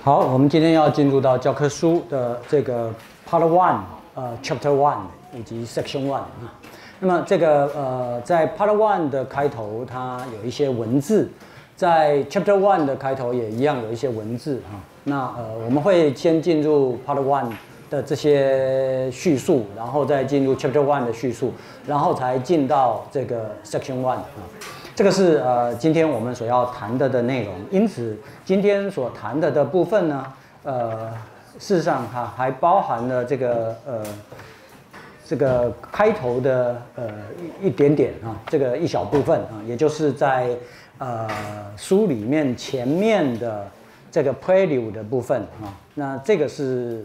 好，我们今天要进入到教科书的这个 Part One，Chapter One 以及 Section One 啊。那么这个在 Part One 的开头，它有一些文字，在 Chapter One 的开头也一样有一些文字啊。那我们会先进入 Part One 的这些叙述，然后再进入 Chapter One 的叙述，然后才进到这个 Section One 啊。这个是今天我们所要谈的内容，因此今天所谈的部分呢，事实上它还包含了这个开头的一点点啊，这个一小部分啊，也就是在书里面前面的这个 prelude 的部分啊，那这个是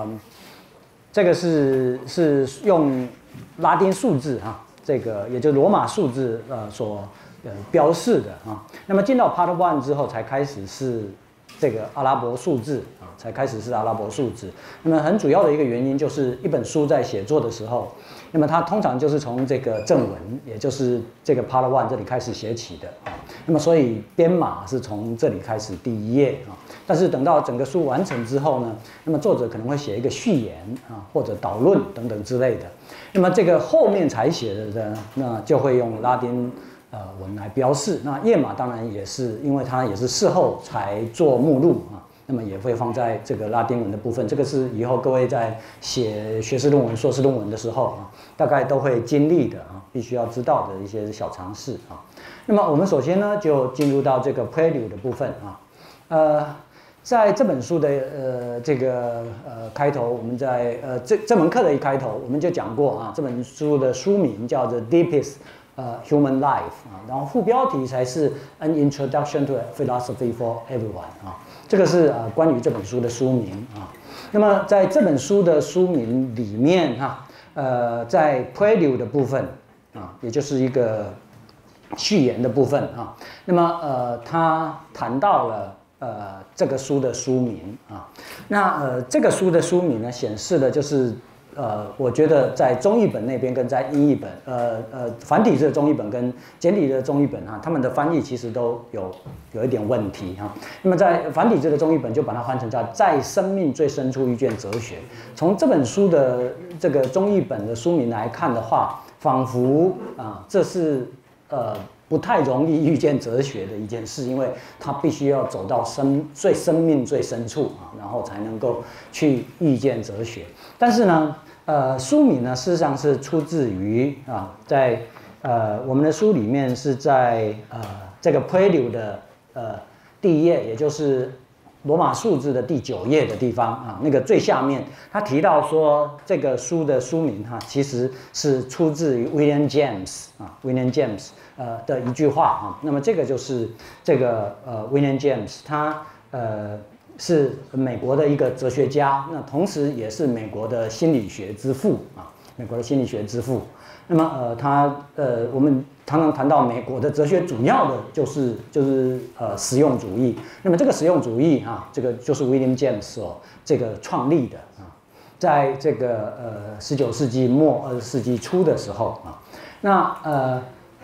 是用拉丁数字啊，这个也就是罗马数字所标示的啊，那么进到 Part One 之后，才开始是这个阿拉伯数字啊，才开始是阿拉伯数字。那么很主要的一个原因就是一本书在写作的时候，那么它通常就是从这个正文，也就是这个 Part One 这里开始写起的啊。那么所以编码是从这里开始第一页啊，但是等到整个书完成之后呢，那么作者可能会写一个序言啊，或者导论等等之类的。那么这个后面才写的呢，那就会用拉丁文来标示。那页码当然也是，因为它也是事后才做目录啊，那么也会放在这个拉丁文的部分。这个是以后各位在写学士论文、硕士论文的时候啊，大概都会经历的啊，必须要知道的一些小常识啊。那么我们首先呢，就进入到这个 prelude 的部分啊，在这本书的这个开头，我们在这门课的一开头，我们就讲过啊，这本书的书名叫做 Deepest Human Life 啊，然后副标题才是 An Introduction to Philosophy for Everyone 啊，这个是关于这本书的书名啊。那么在这本书的书名里面哈，在 Prelude 的部分啊，也就是一个序言的部分啊，那么他谈到了这个书的书名啊，那这个书的书名呢，显示的就是我觉得在中译本那边跟在英译本，繁体字的中译本跟简体字的中译本啊，他们的翻译其实都有一点问题哈。那么在繁体字的中译本就把它翻成叫在生命最深处遇见哲学。从这本书的这个中译本的书名来看的话，仿佛这是不太容易遇见哲学的一件事，因为它必须要走到生命最深处啊，然后才能够去遇见哲学。但是呢，书名呢，事实上是出自于在我们的书里面是在这个 Prelude 的第一页，也就是罗马数字的第9页的地方啊，那个最下面，他提到说这个书的书名其实是出自于 William James 啊 ，William James 的一句话啊。那么这个就是这个William James， 他是美国的一个哲学家，那同时也是美国的心理学之父啊，美国的心理学之父。那么我们常常谈到美国的哲学，主要的就是实用主义。那么这个实用主义这个就是 William James 所这个创立的啊，在这个19世纪末20世纪初的时候啊，那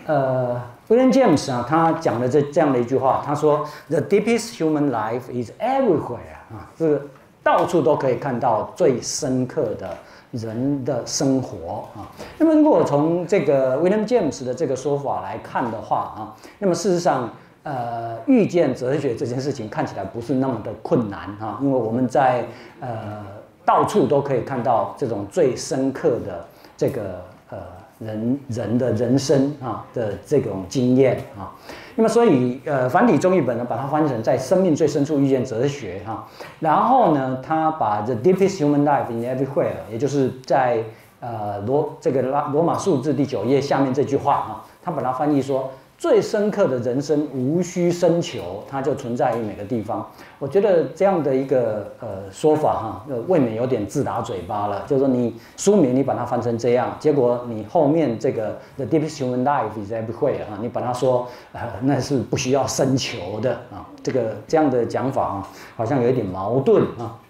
William James 他讲了这样的一句话，他说 The deepest human life is everywhere 啊，这个到处都可以看到最深刻的人的生活啊。那么如果从这个 William James 的这个说法来看的话啊，那么事实上遇见哲学这件事情看起来不是那么的困难啊，因为我们在到处都可以看到这种最深刻的这个人的人生的这种经验啊。那么所以繁体中译本呢，把它翻译成在生命最深处遇见哲学然后呢，他把 The deepest human life in everywhere， 也就是在罗马数字第9页下面这句话他把它翻译说最深刻的人生无需深求，它就存在于每个地方。我觉得这样的一个说法未免有点自打嘴巴了。就是说你书名你把它翻成这样，结果你后面这个 The deepest human life is everywhere 你把它说那是不需要深求的这样的讲法好像有一点矛盾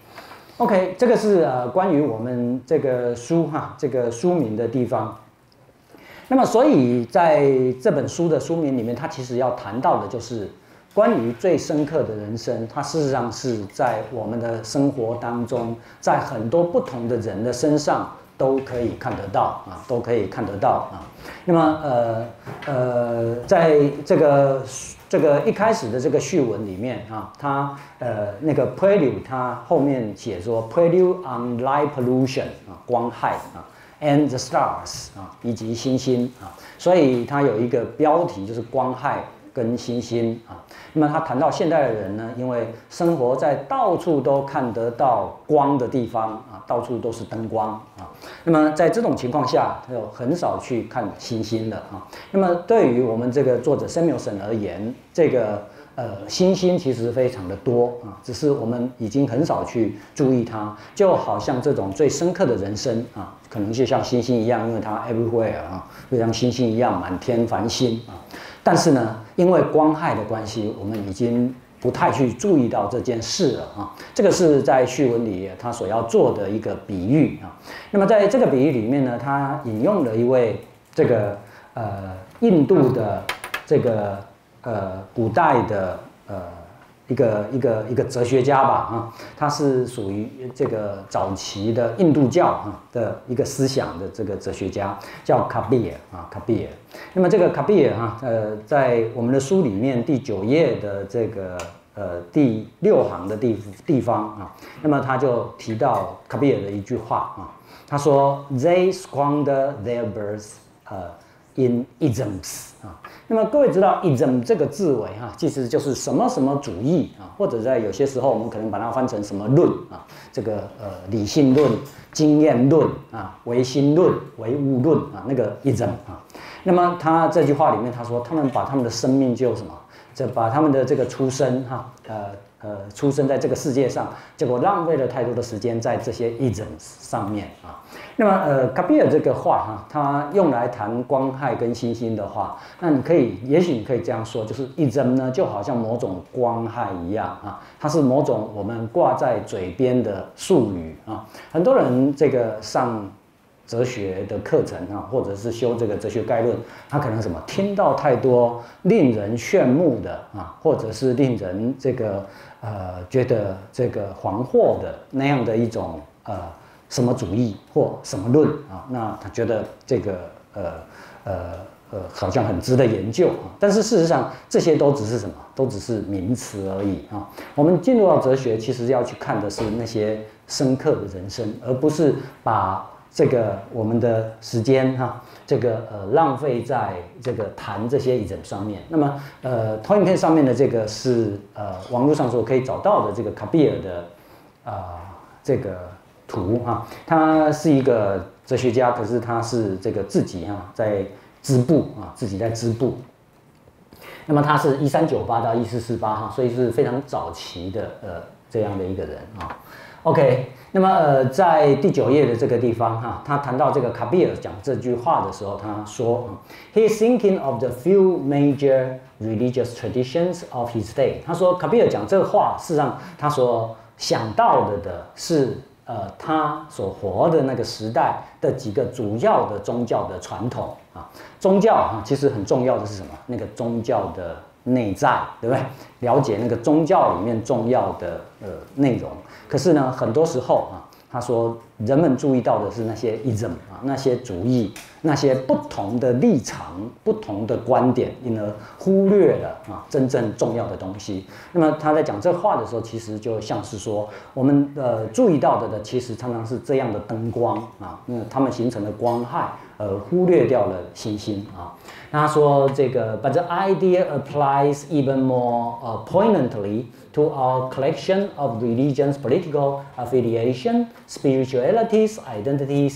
OK， 这个是关于我们这个书这个书名的地方。那么，所以在这本书的书名里面，它其实要谈到的就是关于最深刻的人生，它事实上是在我们的生活当中，在很多不同的人的身上都可以看得到啊，都可以看得到啊。那么在这个一开始的这个序文里面啊，它那个 prelude 它后面写说 prelude on light pollution 啊，光害啊 and the stars 啊，以及星星啊，所以它有一个标题就是光害跟星星啊。那么他谈到现代的人呢，因为生活在到处都看得到光的地方啊，到处都是灯光啊。那么在这种情况下，他就很少去看星星了啊。那么对于我们这个作者 Samuelson 而言，这个星星其实非常的多啊，只是我们已经很少去注意它，就好像这种最深刻的人生啊，可能就像星星一样，因为它 everywhere 啊，就像星星一样满天繁星啊。但是呢，因为光害的关系，我们已经不太去注意到这件事了啊。这个是在序文里他所要做的一个比喻啊。那么在这个比喻里面呢，他引用了一位这个印度的这个古代的一个哲学家吧啊，他是属于这个早期的印度教的一个思想的这个哲学家，叫卡比尔啊，卡比尔。那么这个卡比尔在我们的书里面第9页的这个第6行的地方啊，那么他就提到卡比尔的一句话啊，他说 ：“They squander their birth in isms 啊。”那么各位知道 ism 这个字尾其实就是什么什么主义啊，或者在有些时候我们可能把它翻成什么论啊，这个理性论、经验论啊、唯心论、唯物论啊，那个 ism 啊。那么他这句话里面他说，他们把他们的生命就什么，把他们的这个出生出生在这个世界上，结果浪费了太多的时间在这些 isms 上面啊。那么卡比尔这个话他用来谈光害跟星星的话，那也许你可以这样说，就是 ism 呢就好像某种光害一样啊，它是某种我们挂在嘴边的术语啊。很多人这个上哲学的课程或者是修这个哲学概论，他可能什么听到太多令人炫目的或者是令人这个觉得这个惶惑的那样的一种什么主义或什么论啊，那他觉得这个好像很值得研究啊。但是事实上这些都只是什么？都只是名词而已啊。我们进入到哲学，其实要去看的是那些深刻的人生，而不是把这个我们的时间这个浪费在这个谈这些 ism 上面。那么投影片上面的这个是网络上所可以找到的这个卡比尔的这个图他是一个哲学家，可是他是这个自己在织布自己在织布。那么他是1398到1448所以是非常早期的这样的一个人OK， 那么在第9页的这个地方他谈到这个卡比尔讲这句话的时候，他说，He is thinking of the few major religious traditions of his day。他说卡比尔讲这个话，事实上他所想到的是他所活的那个时代的几个主要的宗教的传统宗教其实很重要的是什么？那个宗教的内在，对不对？了解那个宗教里面重要的内容。可是呢，很多时候他说人们注意到的是那些 ism 那些主义，那些不同的立场、不同的观点，因而忽略了真正重要的东西。那么他在讲这话的时候，其实就像是说，我们注意到的其实常常是这样的灯光它们形成的光害，忽略掉了星星那他说这个 ，but the idea applies even more poignantly to our collection of religions, political affiliation, spiritualities, identities,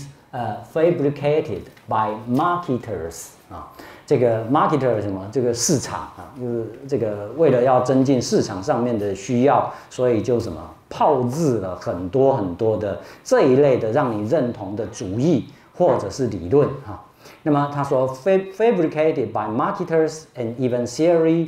fabricated by marketers 这个 marketer 什么？这个市场就是这个为了要增进市场上面的需要，所以就什么炮制了很多很多的这一类的让你认同的主义或者是理论那么他说 fabricated by marketers and even theory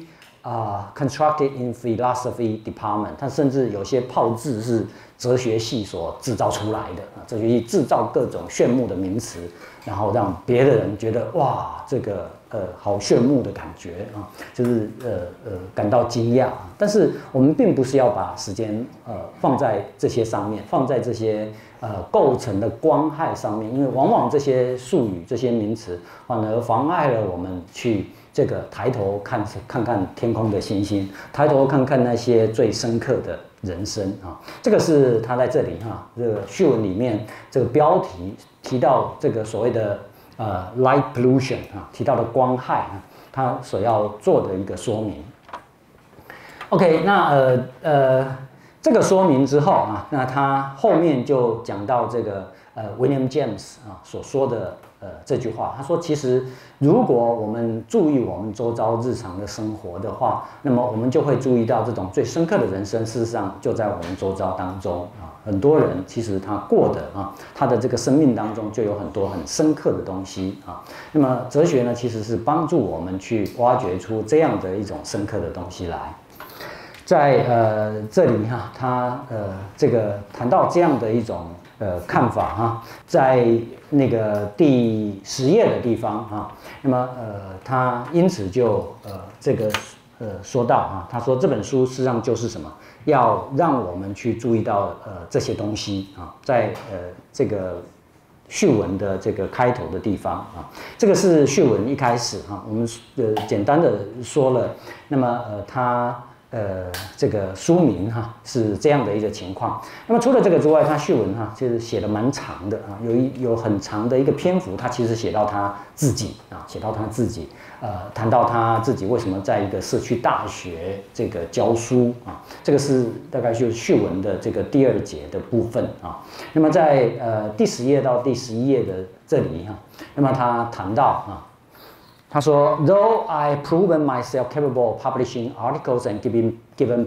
constructed in philosophy department， 它甚至有些炮制是哲学系所制造出来的啊，哲学系制造各种炫目的名词，然后让别的人觉得哇，这个好炫目的感觉啊，就是感到惊讶。但是我们并不是要把时间放在这些上面，放在这些构成的光害上面，因为往往这些术语、这些名词反而妨碍了我们去这个抬头看看天空的星星，抬头看看那些最深刻的人生啊。这个是他在这里这个序文里面这个标题提到这个所谓的light pollution 提到的光害他所要做的一个说明。OK， 那这个说明之后那他后面就讲到这个William James 所说的这句话，他说其实如果我们注意我们周遭日常的生活的话，那么我们就会注意到这种最深刻的人生，事实上就在我们周遭当中很多人其实他过的他的这个生命当中就有很多很深刻的东西那么哲学呢，其实是帮助我们去挖掘出这样的一种深刻的东西来。在这里他这个谈到这样的一种看法在那个第10页的地方那么他因此就这个说到他说这本书实际上就是什么，要让我们去注意到这些东西在这个序文的这个开头的地方这个是序文一开始我们简单的说了，那么他这个书名是这样的一个情况。那么除了这个之外，他序文其实写的蛮长的有很长的一个篇幅，他其实写到他自己写到他自己谈到他自己为什么在一个社区大学这个教书这个是大概就是序文的这个第2节的部分那么在第10页到第11页的这里那么他谈到他说 ，Though I proven myself capable of publishing articles and giving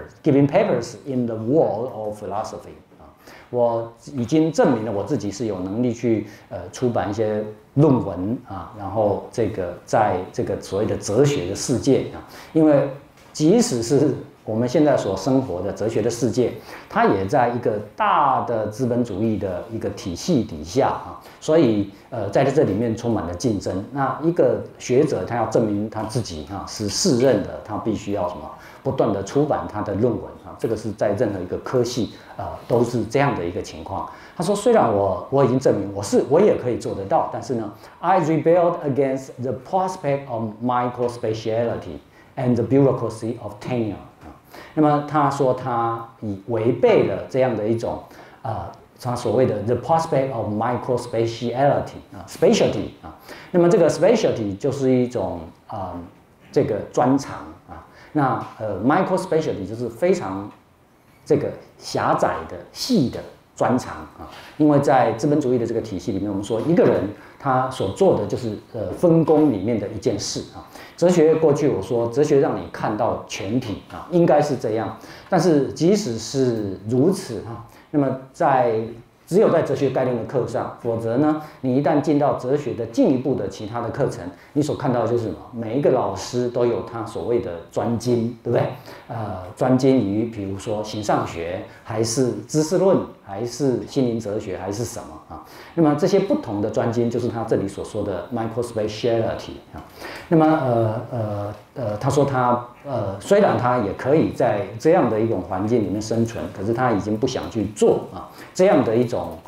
papers in the world of philosophy， 我已经证明了我自己是有能力去出版一些论文然后这个在这个所谓的哲学的世界因为即使是我们现在所生活的哲学的世界，它也在一个大的资本主义的一个体系底下所以在这里面充满了竞争。那一个学者他要证明他自己是适任的，他必须要什么不断的出版他的论文这个是在任何一个科系都是这样的一个情况。他说虽然我已经证明我也可以做得到，但是呢 I rebelled against the prospect of microspeciality and the bureaucracy of tenure。那么他说他已违背了这样的一种他所谓的 the prospect of microspeciality specialty 那么这个 specialty 就是一种这个专长那microspecialty 就是非常这个狭窄的细的专长因为在资本主义的这个体系里面，我们说一个人他所做的就是分工里面的一件事哲学过去我说哲学让你看到全体应该是这样，但是即使是如此那么只有在哲学概念的课上，否则呢，你一旦进到哲学的进一步的其他的课程，你所看到的就是什么？每一个老师都有他所谓的专精，对不对？专精于比如说形上学，还是知识论，还是心灵哲学，还是什么那么这些不同的专精，就是他这里所说的 microspeciality 那么他说他虽然他也可以在这样的一种环境里面生存，可是他已经不想去做这样的一种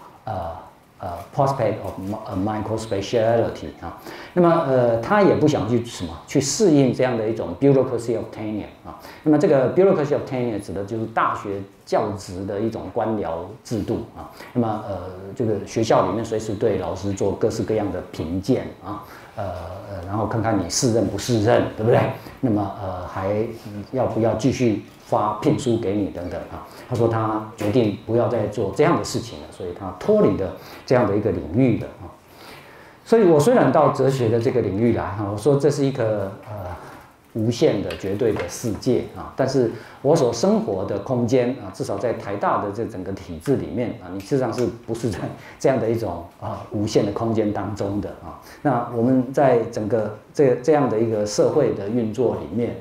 prospect of microspeciality 那么他也不想去适应这样的一种 bureaucracy of tenure 那么这个 bureaucracy of tenure 指的就是大学教职的一种官僚制度那么这个学校里面随时对老师做各式各样的评鉴然后看看你适任不适任，对不对？那么还要不要继续发聘书给你等等他说他决定不要再做这样的事情了，所以他脱离了这样的一个领域了所以我虽然到哲学的这个领域来我说这是一个无限的绝对的世界但是我所生活的空间至少在台大的这整个体制里面你事实上是不是在这样的一种无限的空间当中的那我们在整个这样的一个社会的运作里面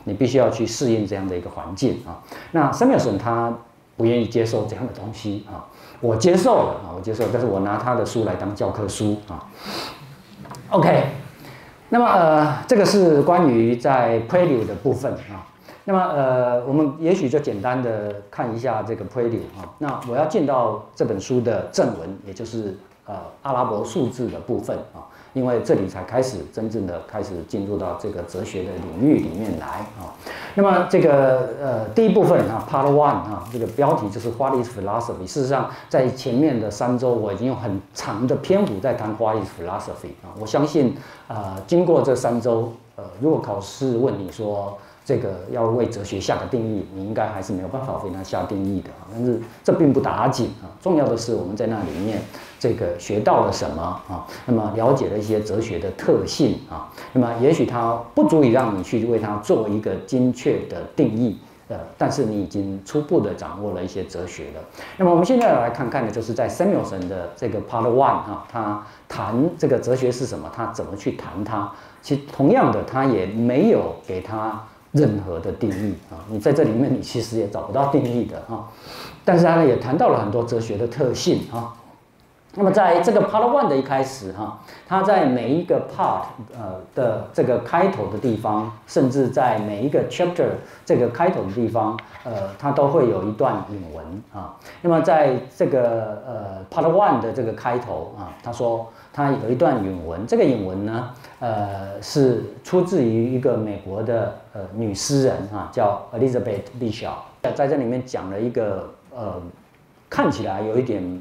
你必须要去适应这样的一个环境啊。那 Samuelson 他不愿意接受这样的东西啊，我接受了啊，我接受，但是我拿他的书来当教科书啊。OK， 那么这个是关于在 Prelude 的部分啊。那么我们也许就简单的看一下这个 Prelude 啊。那我要进到这本书的正文，也就是阿拉伯数字的部分啊，因为这里才开始真正的开始进入到这个哲学的领域里面来啊。那么这个第一部分啊 ，Part One 啊，这个标题就是 What is Philosophy？ 事实上，在前面的3周我已经用很长的篇幅在谈 What is Philosophy 啊。我相信经过这3周，如果考试问你说这个要为哲学下个定义，你应该还是没有办法为它下定义的啊。但是这并不打紧啊，重要的是我们在那里面这个学到了什么啊，那么了解了一些哲学的特性啊，那么也许它不足以让你去为它做一个精确的定义，但是你已经初步的掌握了一些哲学了。那么我们现在来看看的就是在 Samuelson 的这个 Part One 啊，他谈这个哲学是什么，他怎么去谈它。其实同样的，他也没有给他任何的定义啊，你在这里面你其实也找不到定义的啊，但是他呢也谈到了很多哲学的特性啊。那么在这个 Part One 的一开始哈，他在每一个 Part 的这个开头的地方，甚至在每一个 Chapter 这个开头的地方，它都会有一段引文啊。那么在这个Part One 的这个开头啊，他说他有一段引文，这个引文呢，是出自于一个美国的女诗人啊，叫 Elizabeth Bishop， 在这里面讲了一个看起来有一点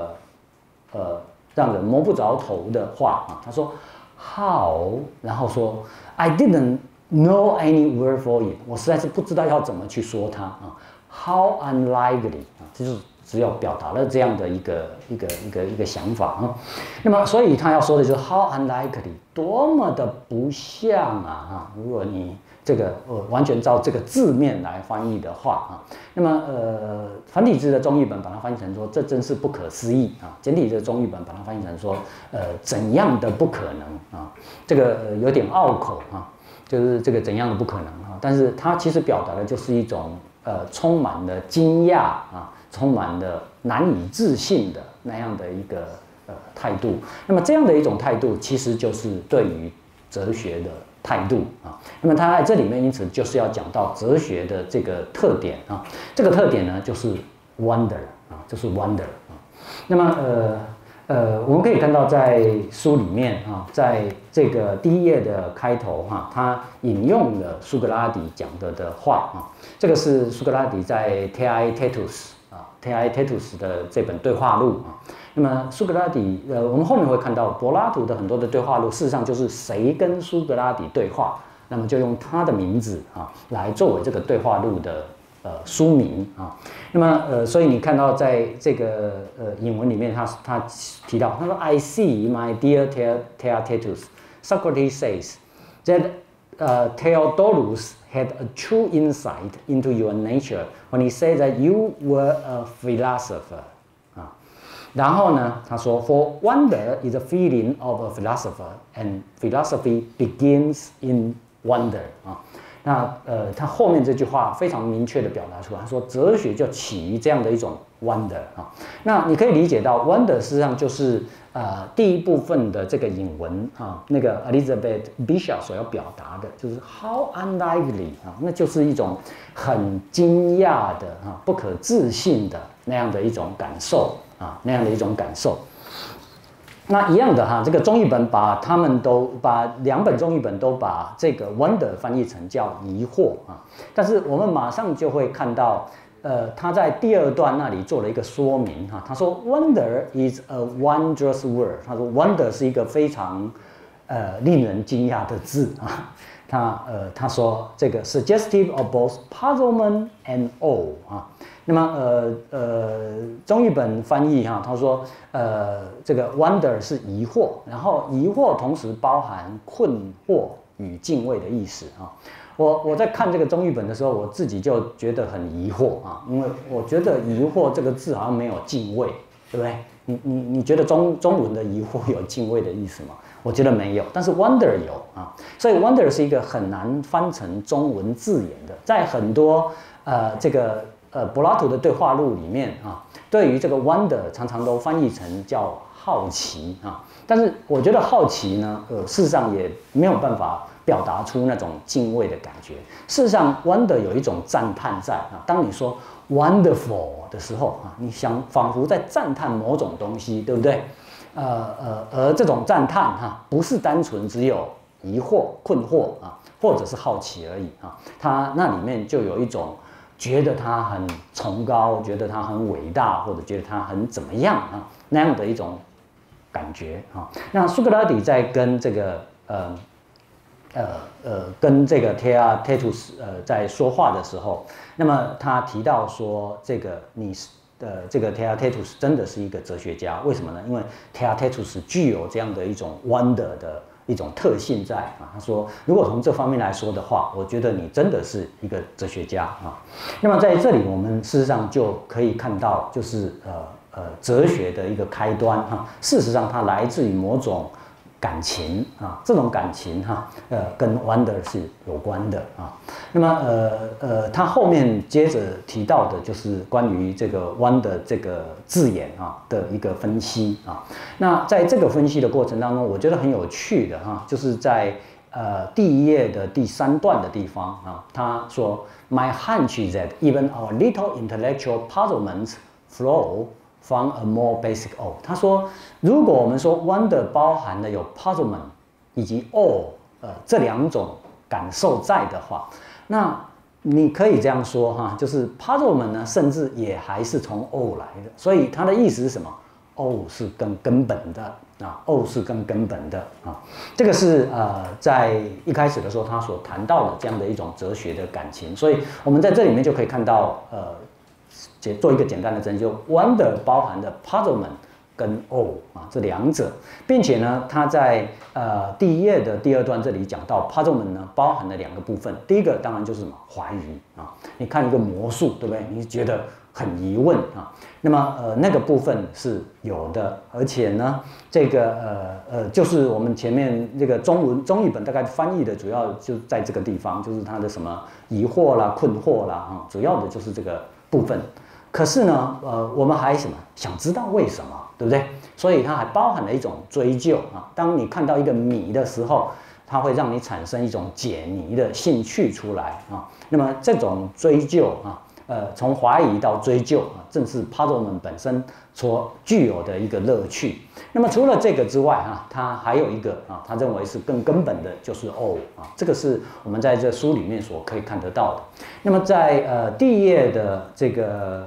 让人摸不着头的话啊，他说 How， 然后说 I didn't know any word for it， 我实在是不知道要怎么去说它啊。How unlikely 啊，这就是只有表达了这样的一个想法啊。那么所以他要说的就是 How unlikely， 多么的不像啊！如果你这个完全照这个字面来翻译的话啊，那么繁体字的中译本把它翻译成说这真是不可思议啊，简体字的中译本把它翻译成说怎样的不可能啊，这个有点拗口啊，就是这个怎样的不可能啊，但是它其实表达的就是一种充满了惊讶啊，充满了难以置信的那样的一个态度。那么这样的一种态度，其实就是对于哲学的态度啊。那么他在这里面，因此就是要讲到哲学的这个特点啊。这个特点呢，就是 wonder 啊，就是 wonder 啊。那么我们可以看到在书里面啊，在这个第1页的开头哈，他引用了苏格拉底讲的话啊。这个是苏格拉底在 Theaetetus 啊 Theaetetus 的这本对话录啊。那么苏格拉底，我们后面会看到柏拉图的很多的对话录，事实上就是谁跟苏格拉底对话，那么就用他的名字啊来作为这个对话录的书名啊。那么所以你看到在这个引文里面他提到，他说 I see my dear Theaetetus, Socrates says that Theodorus had a true insight into your nature when he said that you were a philosopher。然后呢，他说 ，For wonder is a feeling of a philosopher, and philosophy begins in wonder 啊。那他后面这句话非常明确的表达出来，他说哲学就起于这样的一种 wonder 啊。那你可以理解到 wonder 事实上就是第一部分的这个引文啊，那个 Elizabeth Bishop 所要表达的就是 how unlikely 啊，那就是一种很惊讶的不可置信的那样的一种感受。那样的一种感受。那一样的哈，这个中译本把2本中译本都把这个 wonder 翻译成叫疑惑啊。但是我们马上就会看到，他在第2段那里做了一个说明哈。他说 wonder is a wondrous word。他说 wonder 是一个非常令人惊讶的字啊。他说这个 suggestive of both puzzlement and awe 啊。那么中译本翻译哈，他说这个 wonder 是疑惑，然后疑惑同时包含困惑与敬畏的意思啊。我在看这个中译本的时候，我自己就觉得很疑惑啊，因为我觉得疑惑这个字好像没有敬畏，对不对？你觉得中文的疑惑有敬畏的意思吗？ 我觉得没有，但是 wonder 有啊，所以 wonder 是一个很难翻成中文字眼的，在很多柏拉图的对话录里面啊，对于这个 wonder 常常都翻译成叫好奇啊，但是我觉得好奇呢，事实上也没有办法表达出那种敬畏的感觉。事实上 wonder 有一种赞叹在啊，当你说 wonderful 的时候啊，你仿佛在赞叹某种东西，对不对？而这种赞叹哈，不是单纯只有疑惑、困惑啊，或者是好奇而已啊，它那里面就有一种觉得它很崇高，觉得它很伟大，或者觉得它很怎么样啊那样的一种感觉啊。那苏格拉底在跟这个跟这个 Theaetetus 在说话的时候，那么他提到说，这个 Theaetetus 真的是一个哲学家，为什么呢？因为 Theaetetus 具有这样的一种 wonder 的一种特性在啊。他说，如果从这方面来说的话，我觉得你真的是一个哲学家啊。那么在这里，我们事实上就可以看到，就是哲学的一个开端哈。事实上，它来自于某种感情啊，这种感情哈，跟 wonder 是有关的啊。那么他后面接着提到的就是关于这个 wonder 这个字眼啊的一个分析啊。那在这个分析的过程当中，我觉得很有趣的哈，就是在第一页的第3段的地方啊，他说 My hunch is that even our little intellectual puzzlements flow from a more basic awe。他说，如果我们说 wonder 包含了有 puzzlement 以及 awe 这2种感受在的话，那你可以这样说哈，就是 puzzlement 呢，甚至也还是从 awe 来的。所以他的意思是什么 ？awe 是更根本的啊 ，awe 是更根本的啊。这个是在一开始的时候他所谈到的这样的一种哲学的感情。所以我们在这里面就可以看到做一个简单的证就 wonder 包含的 puzzlement 跟 awe 啊这2者，并且呢，他在第1页的第2段这里讲到 puzzlement 呢包含了2个部分，第一个当然就是什么怀疑啊，你看一个魔术，对不对？你觉得很疑问啊，那么那个部分是有的，而且呢，这个就是我们前面这个中译本大概翻译的主要就在这个地方，就是它的什么疑惑啦、困惑啦啊，主要的就是这个部分。可是呢，我们还什么想知道为什么，对不对？所以它还包含了一种追究啊。当你看到一个谜的时候，它会让你产生一种解谜的兴趣出来啊。那么这种追究啊，从怀疑到追究啊，正是 puzzlement 本身所具有的一个乐趣。那么除了这个之外啊，它还有一个啊，他认为是更根本的，就是 awe 啊，这个是我们在这书里面所可以看得到的。那么在第1页的这个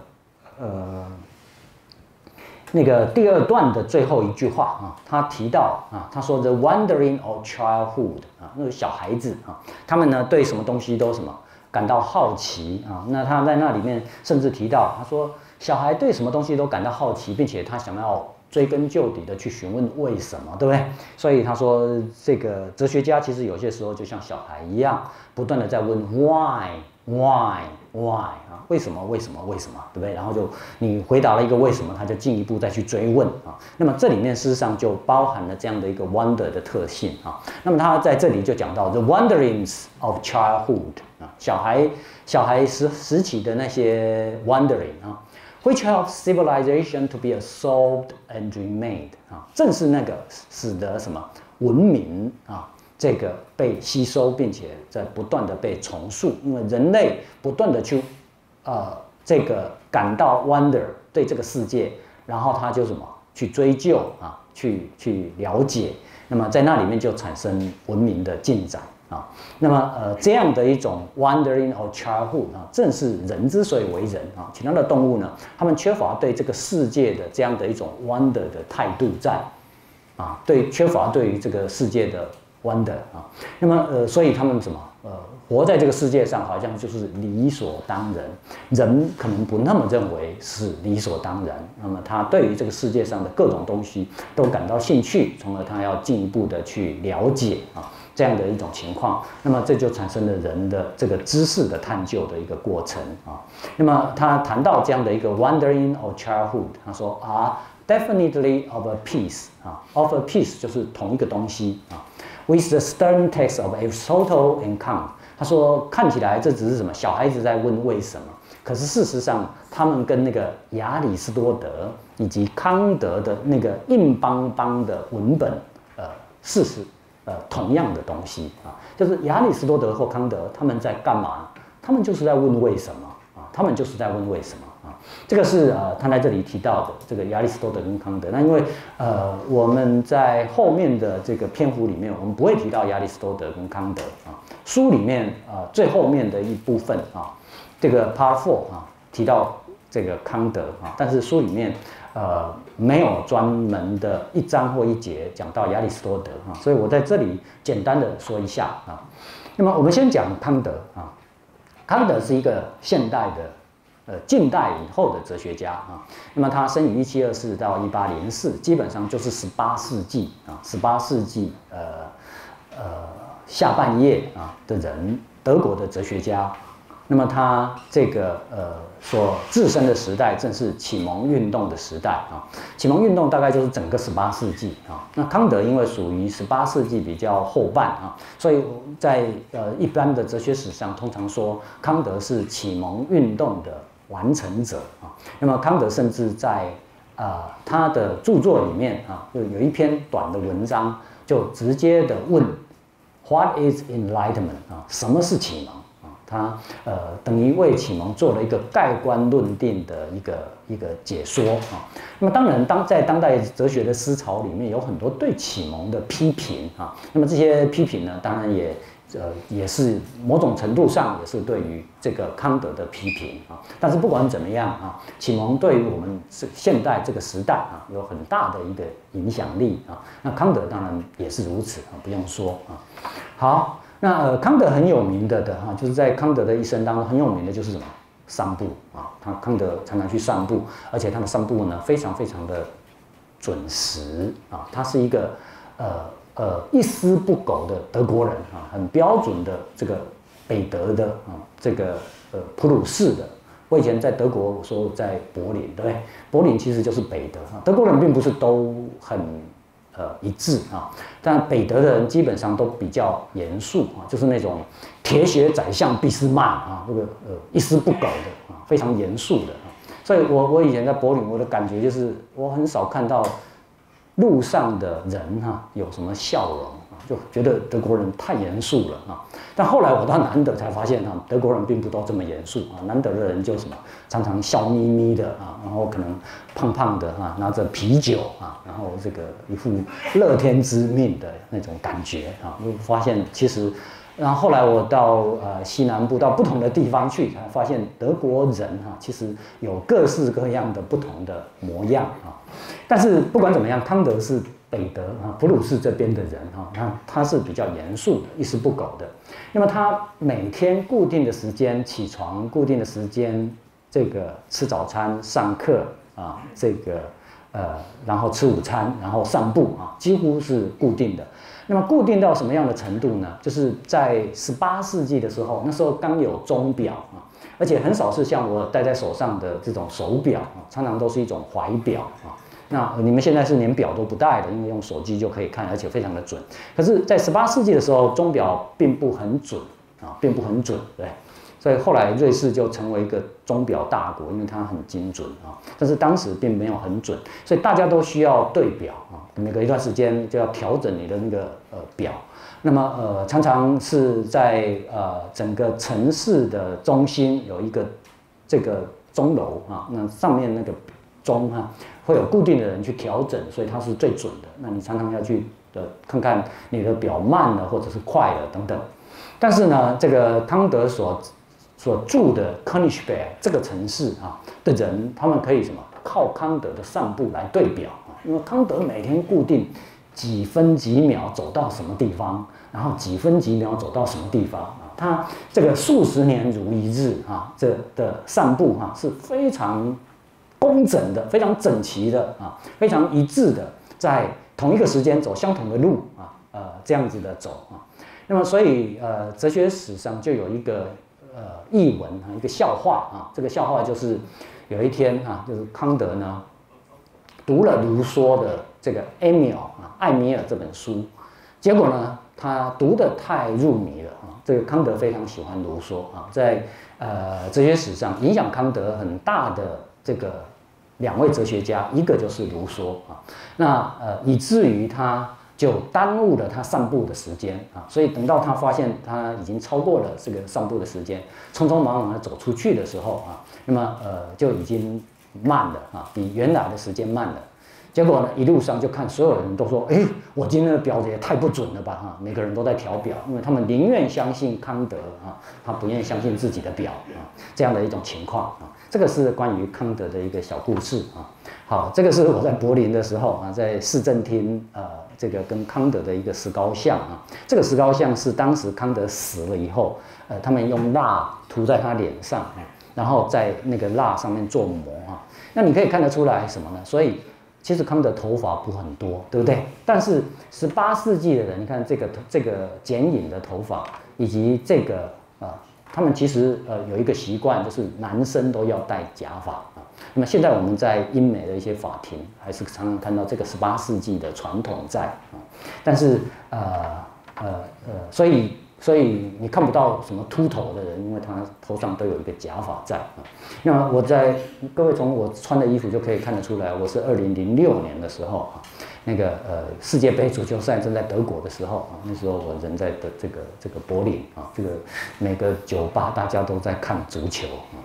那个第2段的最后一句话啊，他提到啊，他说 The wondering of childhood 啊，那个小孩子啊，他们呢对什么东西都什么感到好奇啊。那他在那里面甚至提到，他说小孩对什么东西都感到好奇，并且他想要追根究底的去询问为什么，对不对？所以他说这个哲学家其实有些时候就像小孩一样，不断的在问 why 啊，为什么，对不对？然后就你回答了一个为什么，他就进一步再去追问啊。那么这里面事实上就包含了这样的一个 wonder 的特性啊。那么他在这里就讲到 the wonderings of childhood 啊，小孩时期的那些 wondering 啊 ，which help civilization to be absorbed and remade 啊，正是那个使得什么文明啊。这个被吸收，并且在不断的被重塑，因为人类不断的去，这个感到 wonder 对这个世界，然后他就什么去追究啊，去了解，那么在那里面就产生文明的进展啊。那么这样的一种 wondering of childhood 啊，正是人之所以为人啊，其他的动物呢，他们缺乏对这个世界的这样的一种 wonder 的态度在啊，缺乏对于这个世界的wonder 啊，那么所以他们什么活在这个世界上好像就是理所当然，人可能不那么认为是理所当然。那么他对于这个世界上的各种东西都感到兴趣，从而他要进一步的去了解啊这样的一种情况。那么这就产生了人的这个知识的探究的一个过程啊。那么他谈到这样的一个 wondering of childhood， 他说definitely of a piece of a piece 就是同一个东西with the stern text of Aristotle and Kant。他说看起来这只是什么小孩子在问为什么，可是事实上他们跟那个亚里士多德以及康德的那个硬邦邦的文本事实同样的东西就是亚里士多德或康德他们在干嘛？他们就是在问为什么他们就是在问为什么这个是他在这里提到的这个亚里士多德跟康德。那因为我们在后面的这个篇幅里面，我们不会提到亚里士多德跟康德书里面最后面的一部分这个 Part 4提到这个康德但是书里面没有专门的一章或一节讲到亚里士多德所以我在这里简单的说一下那么我们先讲康德康德是一个现代的近代以后的哲学家那么他生于1724到1804，基本上就是18世纪18世纪下半叶的人，德国的哲学家。那么他这个所置身的时代正是启蒙运动的时代启蒙运动大概就是整个18世纪那康德因为属于18世纪比较后半所以在一般的哲学史上，通常说康德是启蒙运动的完成者那么康德甚至在他的著作里面就有一篇短的文章，就直接的问 What is enlightenment 什么是启蒙？他等于为启蒙做了一个盖棺论定的一个解说那么当然在当代哲学的思潮里面，有很多对启蒙的批评那么这些批评呢，当然也是某种程度上也是对于这个康德的批评但是不管怎么样启蒙对于我们现代这个时代有很大的一个影响力那康德当然也是如此不用说好。那康德很有名的就是在康德的一生当中很有名的就是什么散步康德常常去散步，而且他的散步呢非常非常的准时他是一个一丝不苟的德国人很标准的这个北德的这个普鲁士的。我以前在德国，我说在柏林，对不对？柏林其实就是北德德国人并不是都很一致但北德的人基本上都比较严肃就是那种铁血宰相俾斯麦那个一丝不苟的非常严肃的所以我以前在柏林，我的感觉就是我很少看到路上的人有什么笑容就觉得德国人太严肃了但后来我到南德才发现德国人并不都这么严肃南德的人就什么常常笑眯眯的然后可能胖胖的拿着啤酒然后这个一副乐天知命的那种感觉我发现其实。然后后来我到西南部到不同的地方去，才发现德国人其实有各式各样的不同的模样但是不管怎么样，康德是北德普鲁士这边的人他是比较严肃的，一丝不苟的。那么他每天固定的时间起床，固定的时间这个吃早餐、上课这个然后吃午餐，然后散步几乎是固定的。那么固定到什么样的程度呢？就是在18世纪的时候，那时候刚有钟表而且很少是像我戴在手上的这种手表常常都是一种怀表那你们现在是连表都不戴的，因为用手机就可以看，而且非常的准。可是，在18世纪的时候，钟表并不很准并不很准，对。所以后来瑞士就成为一个钟表大国，因为它很精准但是当时并没有很准，所以大家都需要对表每隔一段时间就要调整你的那个表。那么常常是在整个城市的中心有一个这个钟楼那上面那个钟会有固定的人去调整，所以它是最准的。那你常常要去看看你的表慢了或者是快了等等。但是呢，这个康德所住的 Königsberg 这个城市的人，他们可以什么靠康德的散步来对表因为康德每天固定几分几秒走到什么地方，然后几分几秒走到什么地方啊？他这个数十年如一日啊，这的散步哈是非常工整的、非常整齐的啊，非常一致的，在同一个时间走相同的路啊，这样子的走啊。那么所以哲学史上就有一个译文啊，一个笑话啊，这个笑话就是有一天啊，就是康德呢读了卢梭的这个《艾米尔》这本书，结果呢他读得太入迷了啊。这个康德非常喜欢卢梭啊，在哲学史上影响康德很大的这个2位哲学家，一个就是卢梭啊，那以至于他就耽误了他散步的时间啊，所以等到他发现他已经超过了这个散步的时间，匆匆忙忙的走出去的时候啊，那么就已经慢了啊，比原来的时间慢了。结果呢，一路上就看所有人都说，哎，我今天的表也太不准了吧哈！每个人都在调表，因为他们宁愿相信康德啊，他不愿意相信自己的表啊，这样的一种情况啊。这个是关于康德的一个小故事啊。好，这个是我在柏林的时候啊，在市政厅这个跟康德的一个石膏像啊。这个石膏像是当时康德死了以后，他们用蜡涂在他脸上啊，然后在那个蜡上面做膜啊。那你可以看得出来什么呢？所以其实康德头发不很多，对不对？但是18世纪的人，你看这个剪影的头发，以及这个他们其实有一个习惯，就是男生都要戴假发啊。那么现在我们在英美的一些法庭，还是常常看到这个18世纪的传统在啊。但是所以你看不到什么秃头的人，因为他头上都有一个假发在啊。那么各位从我穿的衣服就可以看得出来，我是2006年的时候啊，那个世界杯足球赛正在德国的时候啊，那时候我人在的这个柏林啊，这个每个酒吧大家都在看足球啊。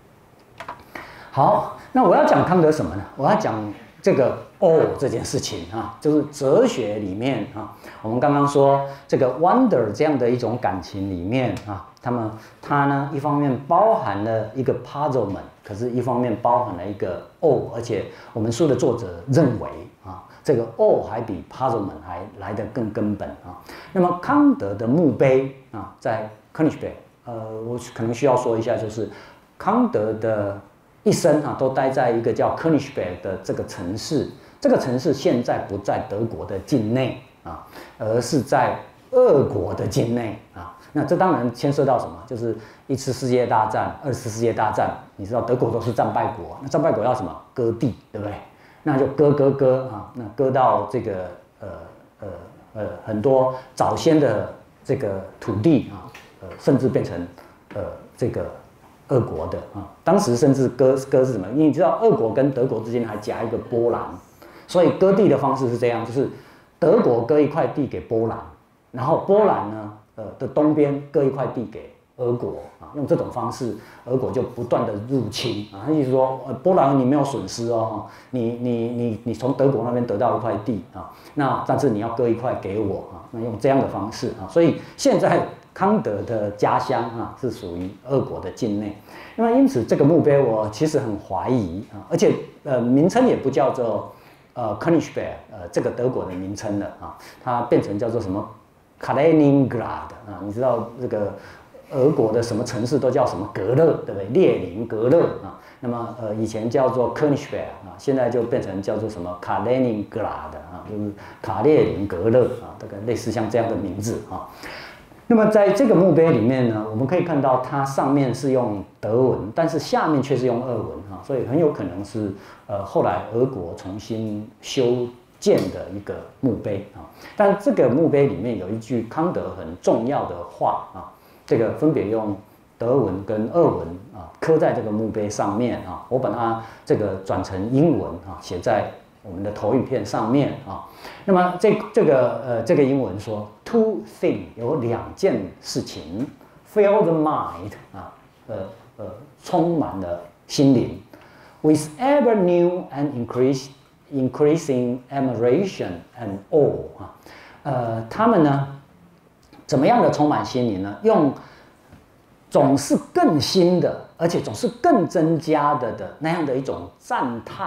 好，那我要讲康德什么呢？我要讲这个这件事情啊，就是哲学里面啊，我们刚刚说这个 wonder 这样的一种感情里面啊，它呢一方面包含了一个 puzzlement， 可是一方面包含了一个而且我们书的作者认为啊，这个还比 puzzlement 还来得更根本啊。那么康德的墓碑啊，在 Königsberg， 我可能需要说一下，就是康德的一生啊，都待在一个叫 Königsberg 的这个城市。这个城市现在不在德国的境内啊，而是在俄国的境内啊。那这当然牵涉到什么？就是1次世界大战、2次世界大战，你知道德国都是战败国，那战败国要什么？割地，对不对？那就割啊，那割到这个很多早先的这个土地啊，甚至变成这个俄国的啊。当时甚至割是什么？因为你知道俄国跟德国之间还夹一个波兰。所以割地的方式是这样，就是德国割一块地给波兰，然后波兰呢，的东边割一块地给俄国啊，用这种方式，俄国就不断的入侵啊。意思说，波兰你没有损失哦，你从德国那边得到一块地啊，那但是你要割一块给我啊，那用这样的方式啊，所以现在康德的家乡啊是属于俄国的境内。那么因此这个墓碑我其实很怀疑啊，而且名称也不叫做Königsberg 这个德国的名称了啊，它变成叫做什么 Kaliningrad 啊，你知道这个俄国的什么城市都叫什么格勒，对不对？列宁格勒啊，那么以前叫做 Königsberg 啊，现在就变成叫做什么 Kaliningrad 啊，就是卡列宁格勒啊，大概类似像这样的名字啊。那么在这个墓碑里面呢，我们可以看到它上面是用德文，但是下面却是用俄文啊，所以很有可能是后来俄国重新修建的一个墓碑啊。但这个墓碑里面有一句康德很重要的话啊，这个分别用德文跟俄文啊刻在这个墓碑上面啊，我把它这个转成英文啊，写在我们的投影片上面啊。那么这个英文说 two things 有2件事情 fill the mind 啊，充满了心灵 with ever new and increasing admiration and awe 啊，他们呢怎么样的充满心灵呢？用总是更新的，而且总是更增加的那样的一种赞叹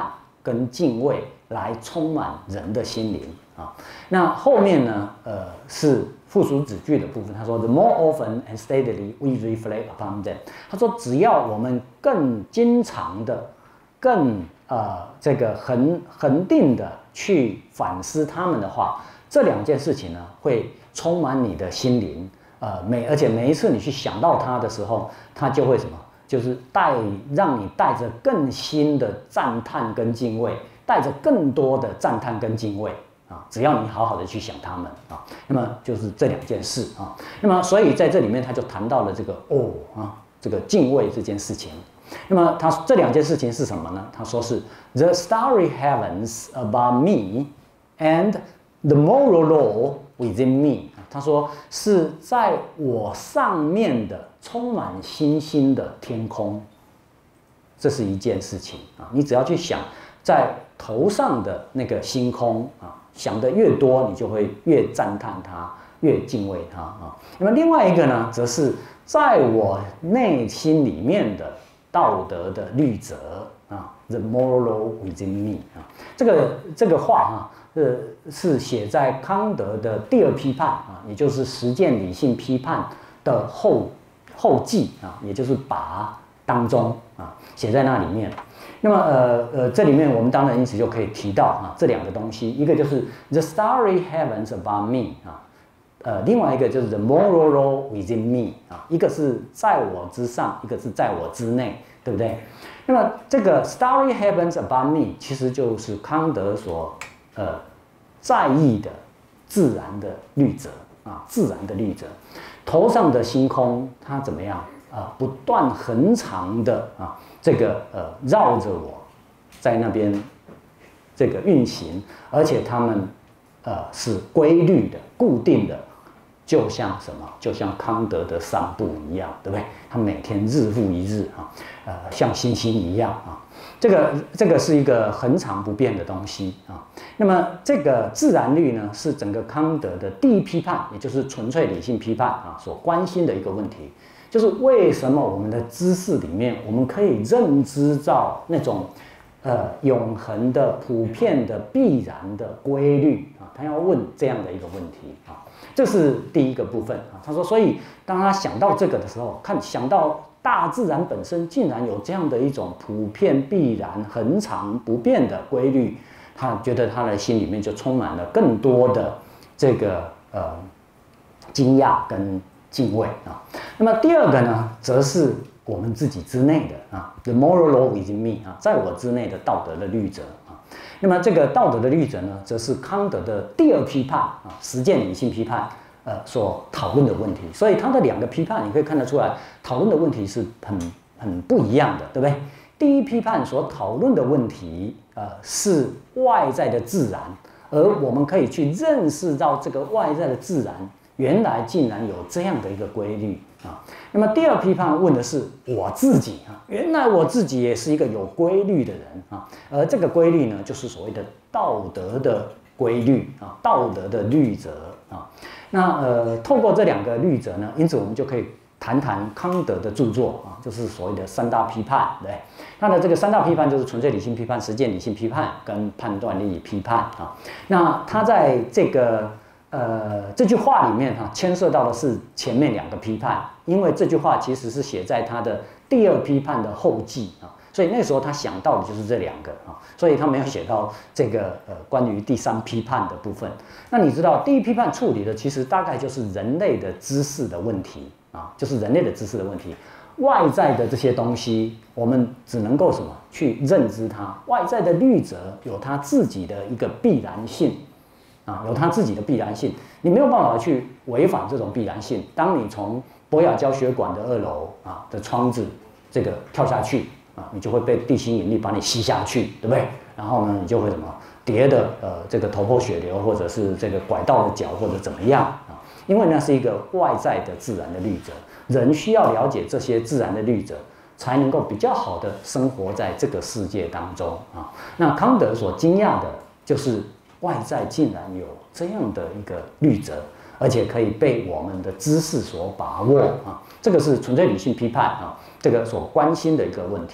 跟敬畏来充满人的心灵啊。那后面呢，是附属子句的部分，他说 The more often and steadily we reflect upon them， 他说只要我们更经常的、更这个恒定的去反思他们的话，这2件事情呢会充满你的心灵，而且每一次你去想到它的时候，它就会什么？就是让你带着更新的赞叹跟敬畏，带着更多的赞叹跟敬畏啊！只要你好好的去想他们啊，那么就是这2件事啊。那么所以在这里面他就谈到了这个这个敬畏这件事情。那么他这2件事情是什么呢？他说是 The starry heavens above me and the moral law within me。他说是在我上面的充满星星的天空，这是一件事情啊。你只要去想在头上的那个星空啊，想得越多，你就会越赞叹它，越敬畏它啊。那么另外一个呢，则是在我内心里面的道德的律则啊 ，the moral law within me 啊。这个话啊。是写在康德的第2批判啊，也就是实践理性批判的后记啊，也就是把当中啊写在那里面。那么这里面我们当然因此就可以提到啊这2个东西，一个就是 the starry heavens above me 啊，另外一个就是 the moral law within me 啊，一个是在我之上，一个是在我之内，对不对？那么这个 starry heavens above me 其实就是康德所在意的自然的律则啊，自然的律则。头上的星空，它怎么样啊？不断恒长的啊，这个绕着我，在那边这个运行，而且它们是规律的、固定的，就像什么？就像康德的散步一样，对不对？他每天日复一日啊，像星星一样啊。这个是一个恒常不变的东西啊。那么这个自然律呢，是整个康德的第1批判，也就是纯粹理性批判啊所关心的一个问题，就是为什么我们的知识里面，我们可以认知到那种永恒的、普遍的、必然的规律啊？他要问这样的一个问题啊，这是第1个部分啊。他说，所以当他想到这个的时候，想到大自然本身竟然有这样的一种普遍、必然、恒常不变的规律，他觉得他的心里面就充满了更多的这个惊讶跟敬畏啊。那么第2个呢，则是我们自己之内的啊 ，the moral law within me 啊，在我之内的道德的律则啊。那么这个道德的律则呢，则是康德的第2批判啊，实践理性批判所讨论的问题。所以他的2个批判，你可以看得出来，讨论的问题是很不一样的，对不对？第1批判所讨论的问题是外在的自然，而我们可以去认识到这个外在的自然原来竟然有这样的一个规律啊。那么第2批判问的是我自己啊，原来我自己也是一个有规律的人啊，而这个规律呢，就是所谓的道德的规律啊，道德的律则啊。那透过这2个律则呢，因此我们就可以谈谈康德的著作啊，就是所谓的3大批判，对。他的这个3大批判就是纯粹理性批判、实践理性批判跟判断力批判啊。那他在这句话里面牵涉到的是前面2个批判，因为这句话其实是写在他的第2批判的后记啊，所以那时候他想到的就是这2个啊，所以他没有写到这个关于第3批判的部分。那你知道第1批判处理的其实大概就是人类的知识的问题啊，就是人类的知识的问题。外在的这些东西，我们只能够什么去认知它？外在的律则有它自己的一个必然性啊，有它自己的必然性，你没有办法去违反这种必然性。当你从博雅胶血管的2楼的窗子这个跳下去啊，你就会被地心引力把你吸下去，对不对？然后呢，你就会什么跌的这个头破血流，或者是这个拐到了脚，或者怎么样啊？因为那是一个外在的自然的律则。人需要了解这些自然的律则，才能够比较好的生活在这个世界当中啊。那康德所惊讶的就是外在竟然有这样的一个律则，而且可以被我们的知识所把握啊。这个是纯粹理性批判啊，这个所关心的一个问题。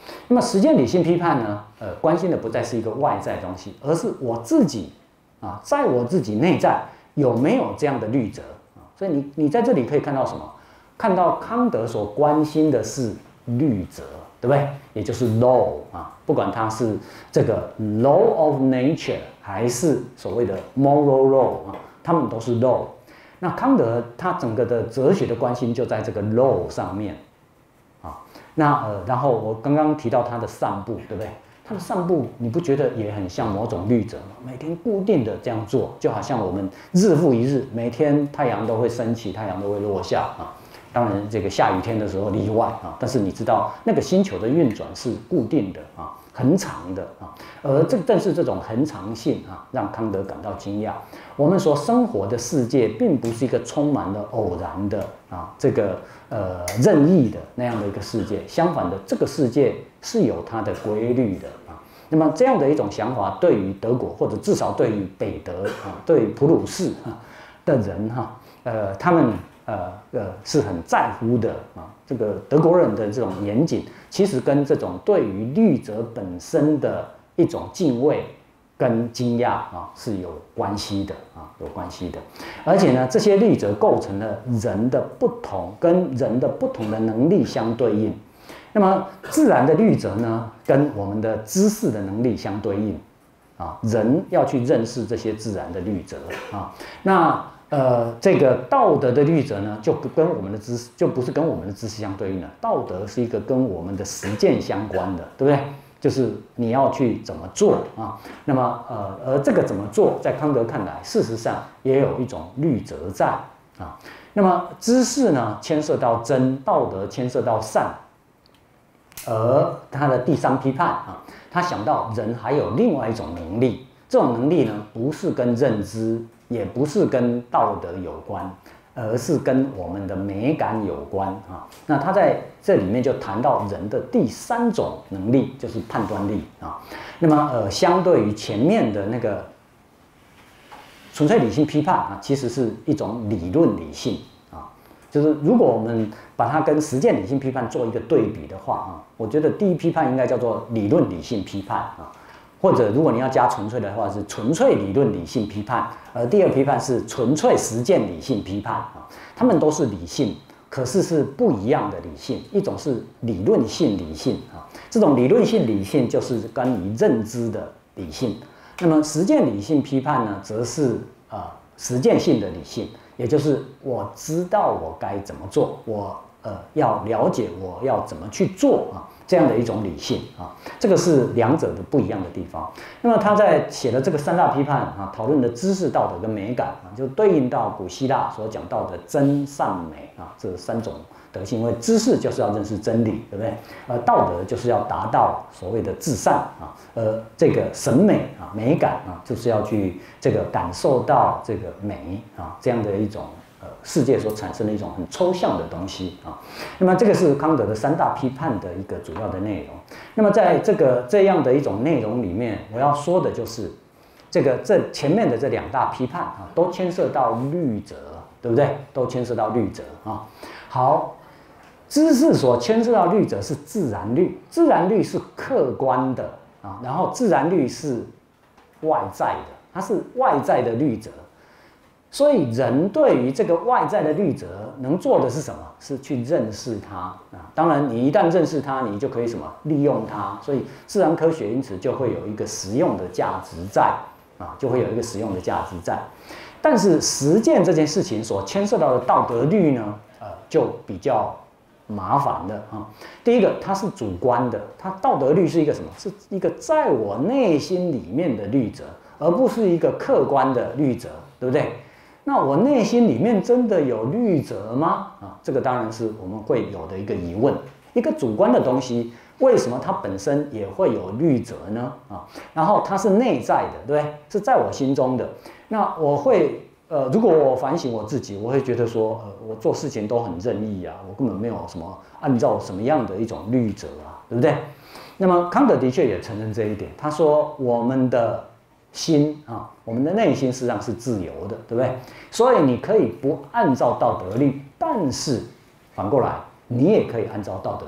那么实践理性批判呢，关心的不再是一个外在的东西，而是我自己啊，在我自己内在有没有这样的律则啊？所以你在这里可以看到什么？看到康德所关心的是律则，对不对？也就是 law 啊，不管它是这个 law of nature 还是所谓的 moral law 啊，他们都是 law。那康德他整个的哲学的关心就在这个 law 上面啊。那然后我刚刚提到他的散步，对不对？他的散步你不觉得也很像某种律则吗？每天固定的这样做，就好像我们日复一日，每天太阳都会升起，太阳都会落下啊。当然，这个下雨天的时候例外啊，但是你知道那个星球的运转是固定的啊，很长的啊，而正是这种恒常性啊，让康德感到惊讶。我们所生活的世界并不是一个充满了偶然的啊，这个任意的那样的一个世界，相反的，这个世界是有它的规律的啊。那么这样的一种想法，对于德国或者至少对于北德啊，对普鲁士的人哈，他们。是很在乎的啊，这个德国人的这种严谨，其实跟这种对于律则本身的一种敬畏跟惊讶啊是有关系的啊，有关系的。而且呢，这些律则构成了人的不同，跟人的不同的能力相对应。那么自然的律则呢，跟我们的知识的能力相对应啊，人要去认识这些自然的律则啊，那。这个道德的律则呢，就跟我们的知识就不是跟我们的知识相对应的，道德是一个跟我们的实践相关的，对不对？就是你要去怎么做啊？那么而这个怎么做，在康德看来，事实上也有一种律则在啊。那么知识呢，牵涉到真，道德牵涉到善，而他的第三批判啊，他想到人还有另外一种能力，这种能力呢，不是跟认知。也不是跟道德有关，而是跟我们的美感有关啊。那他在这里面就谈到人的第三种能力，就是判断力啊。那么相对于前面的那个纯粹理性批判啊，其实是一种理论理性啊。就是如果我们把它跟实践理性批判做一个对比的话啊，我觉得第一批判应该叫做理论理性批判啊。或者，如果你要加纯粹的话，是纯粹理论理性批判；而第二批判是纯粹实践理性批判啊。他们都是理性，可是是不一样的理性。一种是理论性理性啊，这种理论性理性就是关于认知的理性。那么实践理性批判呢，则是实践性的理性，也就是我知道我该怎么做，我要了解我要怎么去做啊。这样的一种理性啊，这个是两者的不一样的地方。那么他在写的这个三大批判啊，讨论的知识、道德跟美感啊，就对应到古希腊所讲到的真、善、美啊这三种德性。因为知识就是要认识真理，对不对？道德就是要达到所谓的至善啊，这个审美啊、美感啊，就是要去这个感受到这个美啊这样的一种。世界所产生的一种很抽象的东西啊，那么这个是康德的三大批判的一个主要的内容。那么在这样的一种内容里面，我要说的就是这前面的这两大批判啊，都牵涉到律则，对不对？都牵涉到律则啊。好，知识所牵涉到律则是自然律，自然律是客观的啊，然后自然律是外在的，它是外在的律则。所以，人对于这个外在的律则能做的是什么？是去认识它啊。当然，你一旦认识它，你就可以什么利用它。所以，自然科学因此就会有一个实用的价值在啊，就会有一个实用的价值在。但是，实践这件事情所牵涉到的道德律呢，就比较麻烦了啊。第一个，它是主观的，它道德律是一个什么？是一个在我内心里面的律则，而不是一个客观的律则，对不对？那我内心里面真的有律则吗？啊，这个当然是我们会有的一个疑问。一个主观的东西，为什么它本身也会有律则呢？啊，然后它是内在的，对不对？是在我心中的。那我会如果我反省我自己，我会觉得说，我做事情都很任意啊，我根本没有什么按照什么样的一种律则啊，对不对？那么康德的确也承认这一点，他说我们的心啊，我们的内心实际上是自由的，对不对？所以你可以不按照道德律，但是反过来，你也可以按照道德律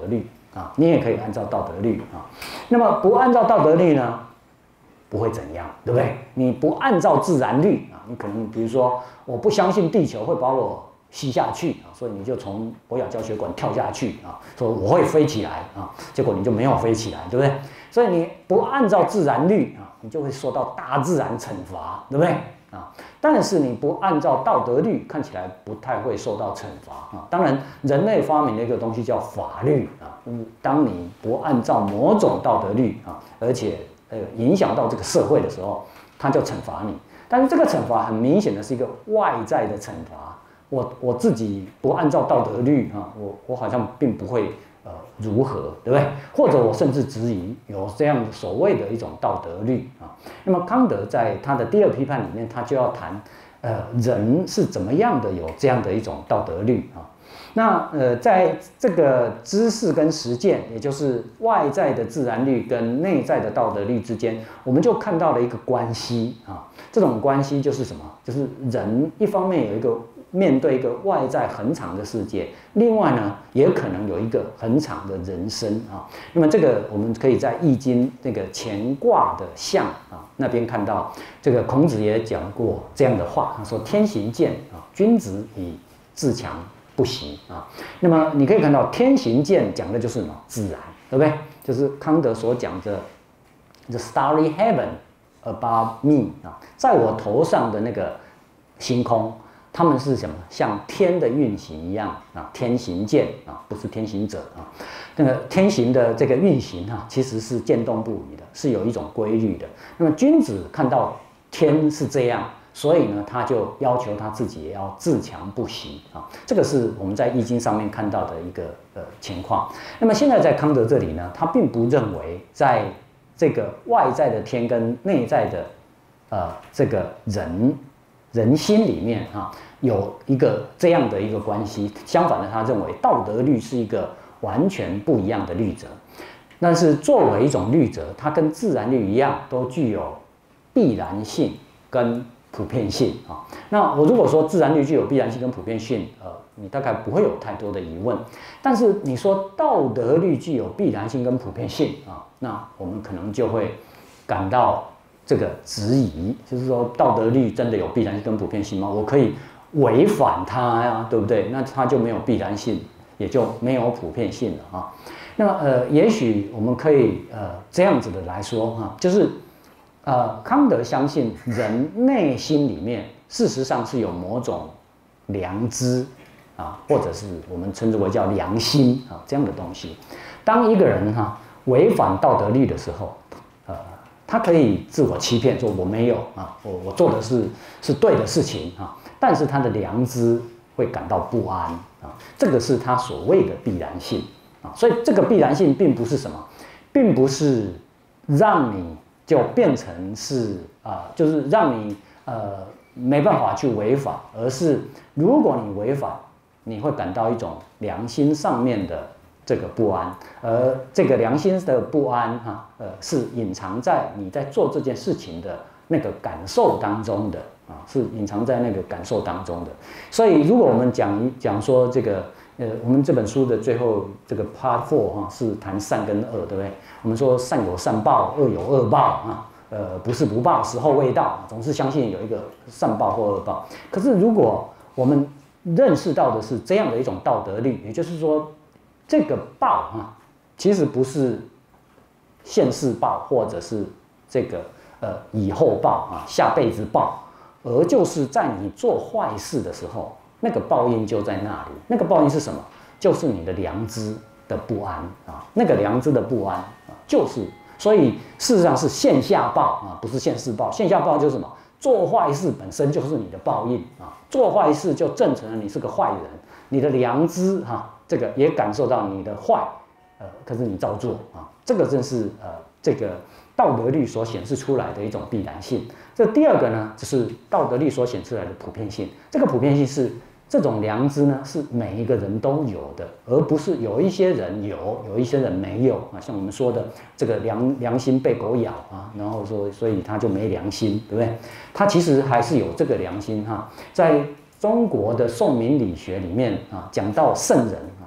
啊，你也可以按照道德律啊。那么不按照道德律呢，不会怎样，对不对？你不按照自然律啊，你可能比如说我不相信地球会把我吸下去啊，所以你就从博雅胶血管跳下去啊，说我会飞起来啊，结果你就没有飞起来，对不对？所以你不按照自然律啊，你就会受到大自然惩罚，对不对？啊，但是你不按照道德律，看起来不太会受到惩罚啊。当然，人类发明了一个东西叫法律啊，当你不按照某种道德律啊，而且影响到这个社会的时候，它就惩罚你。但是这个惩罚很明显的是一个外在的惩罚。我自己不按照道德律啊，我好像并不会如何，对不对？或者我甚至质疑有这样所谓的一种道德律啊。那么康德在他的第二批判里面，他就要谈人是怎么样的有这样的一种道德律啊。那在这个知识跟实践，也就是外在的自然律跟内在的道德律之间，我们就看到了一个关系啊。这种关系就是什么？就是人一方面有一个面对一个外在恒常的世界，另外呢，也可能有一个恒常的人生啊。那么这个我们可以在《易经》那个乾卦的象啊那边看到，这个孔子也讲过这样的话，他说：“天行健啊，君子以自强不息啊。”那么你可以看到，天行健讲的就是什么？自然，对不对？就是康德所讲的 "The starry heaven above me" 啊，在我头上的那个星空。他们是什么？像天的运行一样啊，天行健啊，不是天行者啊。那个天行的这个运行啊，其实是渐动不已的，是有一种规律的。那么君子看到天是这样，所以呢，他就要求他自己也要自强不息啊。这个是我们在《易经》上面看到的一个情况。那么现在在康德这里呢，他并不认为在这个外在的天跟内在的这个人心里面啊，有一个这样的一个关系。相反的，他认为道德律是一个完全不一样的律则。但是作为一种律则，它跟自然律一样，都具有必然性跟普遍性啊。那我如果说自然律具有必然性跟普遍性，你大概不会有太多的疑问。但是你说道德律具有必然性跟普遍性啊，那我们可能就会感到这个质疑，就是说道德律真的有必然性跟普遍性吗？我可以违反它呀，对不对？那它就没有必然性，也就没有普遍性了啊。那么也许我们可以这样子的来说哈，就是康德相信人内心里面事实上是有某种良知啊，或者是我们称之为叫良心啊这样的东西。当一个人违反道德律的时候，他可以自我欺骗，说我没有啊，我做的是对的事情啊，但是他的良知会感到不安啊，这个是他所谓的必然性啊，所以这个必然性并不是什么，并不是让你就变成是就是让你没办法去违法，而是如果你违法，你会感到一种良心上面的这个不安，而这个良心的不安是隐藏在你在做这件事情的那个感受当中的啊，是隐藏在那个感受当中的。所以，如果我们讲说这个我们这本书的最后这个 Part 4是谈善跟恶，对不对？我们说善有善报，恶有恶报啊，不是不报，时候未到，总是相信有一个善报或恶报。可是，如果我们认识到的是这样的一种道德律，也就是说，这个报其实不是现世报，或者是这个以后报下辈子报，而就是在你做坏事的时候，那个报应就在那里。那个报应是什么？就是你的良知的不安啊，那个良知的不安就是，所以事实上是现下报不是现世报。现下报就是什么？做坏事本身就是你的报应做坏事就证成了你是个坏人，你的良知这个也感受到你的坏，可是你照做这个正是这个道德律所显示出来的一种必然性。这第二个呢，就是道德律所显出来的普遍性。这个普遍性是这种良知呢，是每一个人都有的，而不是有一些人有一些人没有像我们说的这个良心被狗咬然后说所以他就没良心，对不对？他其实还是有这个良心在中国的宋明理学里面讲到圣人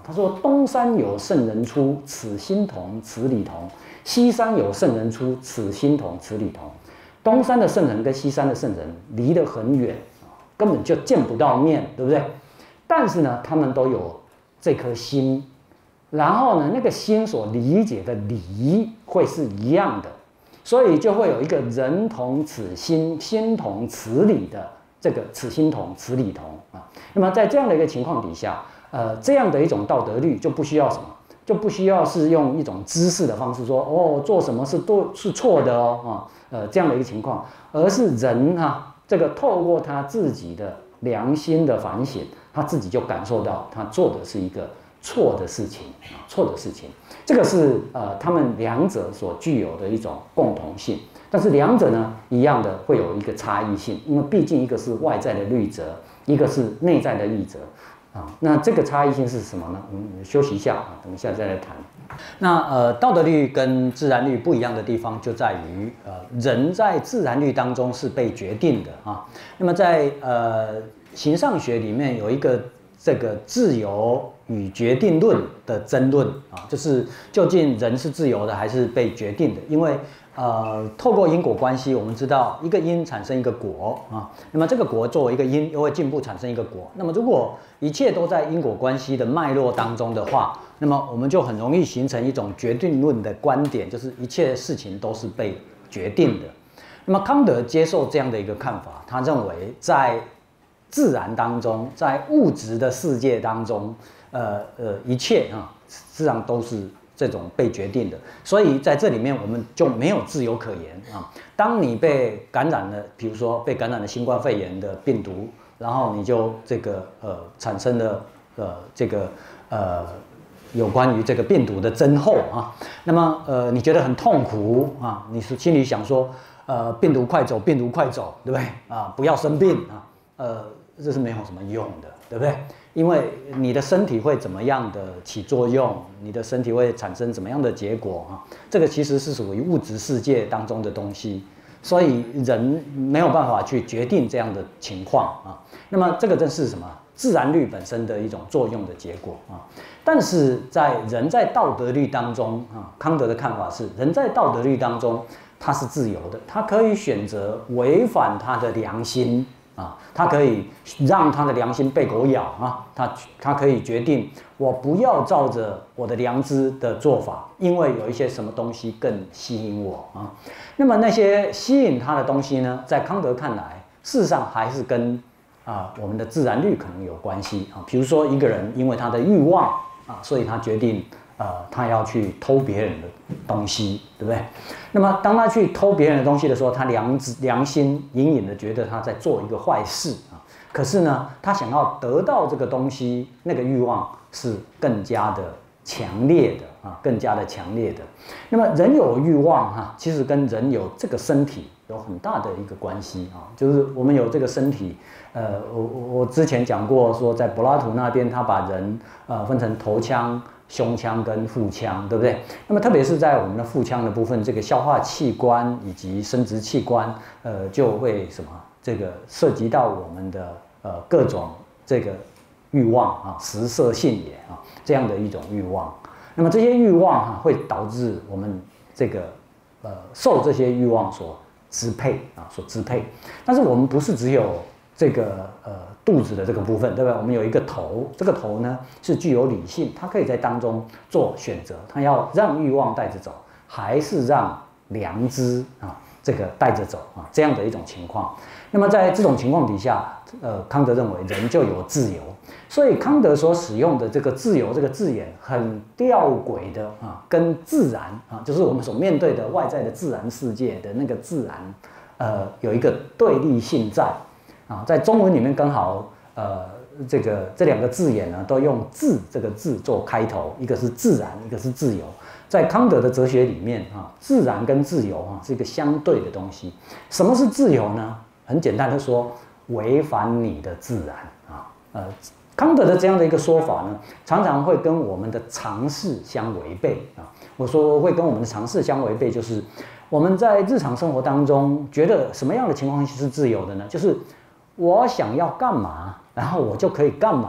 他说：“东山有圣人出，此心同，此理同；西山有圣人出，此心同，此理同。东山的圣人跟西山的圣人离得很远，根本就见不到面，对不对？但是呢，他们都有这颗心，然后呢，那个心所理解的理会是一样的，所以就会有一个人同此心，心同此理的这个此心同，此理同啊。那么在这样的一个情况底下，这样的一种道德律就不需要什么，就不需要是用一种知识的方式说哦，做什么是错的哦这样的一个情况，而是人这个透过他自己的良心的反省，他自己就感受到他做的是一个错的事情错的事情。这个是他们两者所具有的一种共同性，但是两者呢一样的会有一个差异性，因为毕竟一个是外在的律则，一个是内在的义则那这个差异性是什么呢？我们休息一下等一下再来谈。那道德律跟自然律不一样的地方就在于人在自然律当中是被决定的那么在形上学里面有一个这个自由与决定论的争论就是究竟人是自由的还是被决定的？因为透过因果关系，我们知道一个因产生一个果那么这个果作为一个因，又会进一步产生一个果。那么如果一切都在因果关系的脉络当中的话，那么我们就很容易形成一种决定论的观点，就是一切事情都是被决定的。那么康德接受这样的一个看法，他认为在自然当中，在物质的世界当中，一切实际上都是这种被决定的，所以在这里面我们就没有自由可言当你被感染了，比如说被感染了新冠肺炎的病毒，然后你就这个产生了这个有关于这个病毒的症候那么你觉得很痛苦你是心里想说病毒快走，病毒快走，对不对不要生病这是没有什么用的，对不对？因为你的身体会怎么样的起作用，你的身体会产生怎么样的结果这个其实是属于物质世界当中的东西，所以人没有办法去决定这样的情况那么这个正是什么？自然律本身的一种作用的结果但是在人在道德律当中康德的看法是，人在道德律当中他是自由的，他可以选择违反他的良心他可以让他的良心被狗咬他可以决定我不要照着我的良知的做法，因为有一些什么东西更吸引我那么那些吸引他的东西呢，在康德看来，事实上还是跟我们的自然律可能有关系比如说一个人因为他的欲望所以他决定他要去偷别人的东西，对不对？那么当他去偷别人的东西的时候，他良心隐隐的觉得他在做一个坏事可是呢，他想要得到这个东西，那个欲望是更加的强烈的更加的强烈的。那么人有欲望其实跟人有这个身体有很大的一个关系就是我们有这个身体，我之前讲过说，在柏拉图那边，他把人分成头腔、胸腔跟腹腔，对不对？那么特别是在我们的腹腔的部分，这个消化器官以及生殖器官，就会什么这个涉及到我们的各种这个欲望食色性也这样的一种欲望。那么这些欲望会导致我们这个受这些欲望所支配所支配。但是我们不是只有这个肚子的这个部分，对不对？我们有一个头，这个头呢是具有理性，它可以在当中做选择，它要让欲望带着走，还是让良知这个带着走这样的一种情况。那么在这种情况底下，康德认为人就有自由，所以康德所使用的这个自由这个字眼很吊诡的跟自然就是我们所面对的外在的自然世界的那个自然有一个对立性在在中文里面刚好这两个字眼呢都用自这个字做开头，一个是自然，一个是自由。在康德的哲学里面自然跟自由是一个相对的东西。什么是自由呢？很简单的说，违反你的自然康德的这样的一个说法呢，常常会跟我们的常识相违背我说会跟我们的常识相违背，就是我们在日常生活当中觉得什么样的情况是自由的呢？就是我想要干嘛，然后我就可以干嘛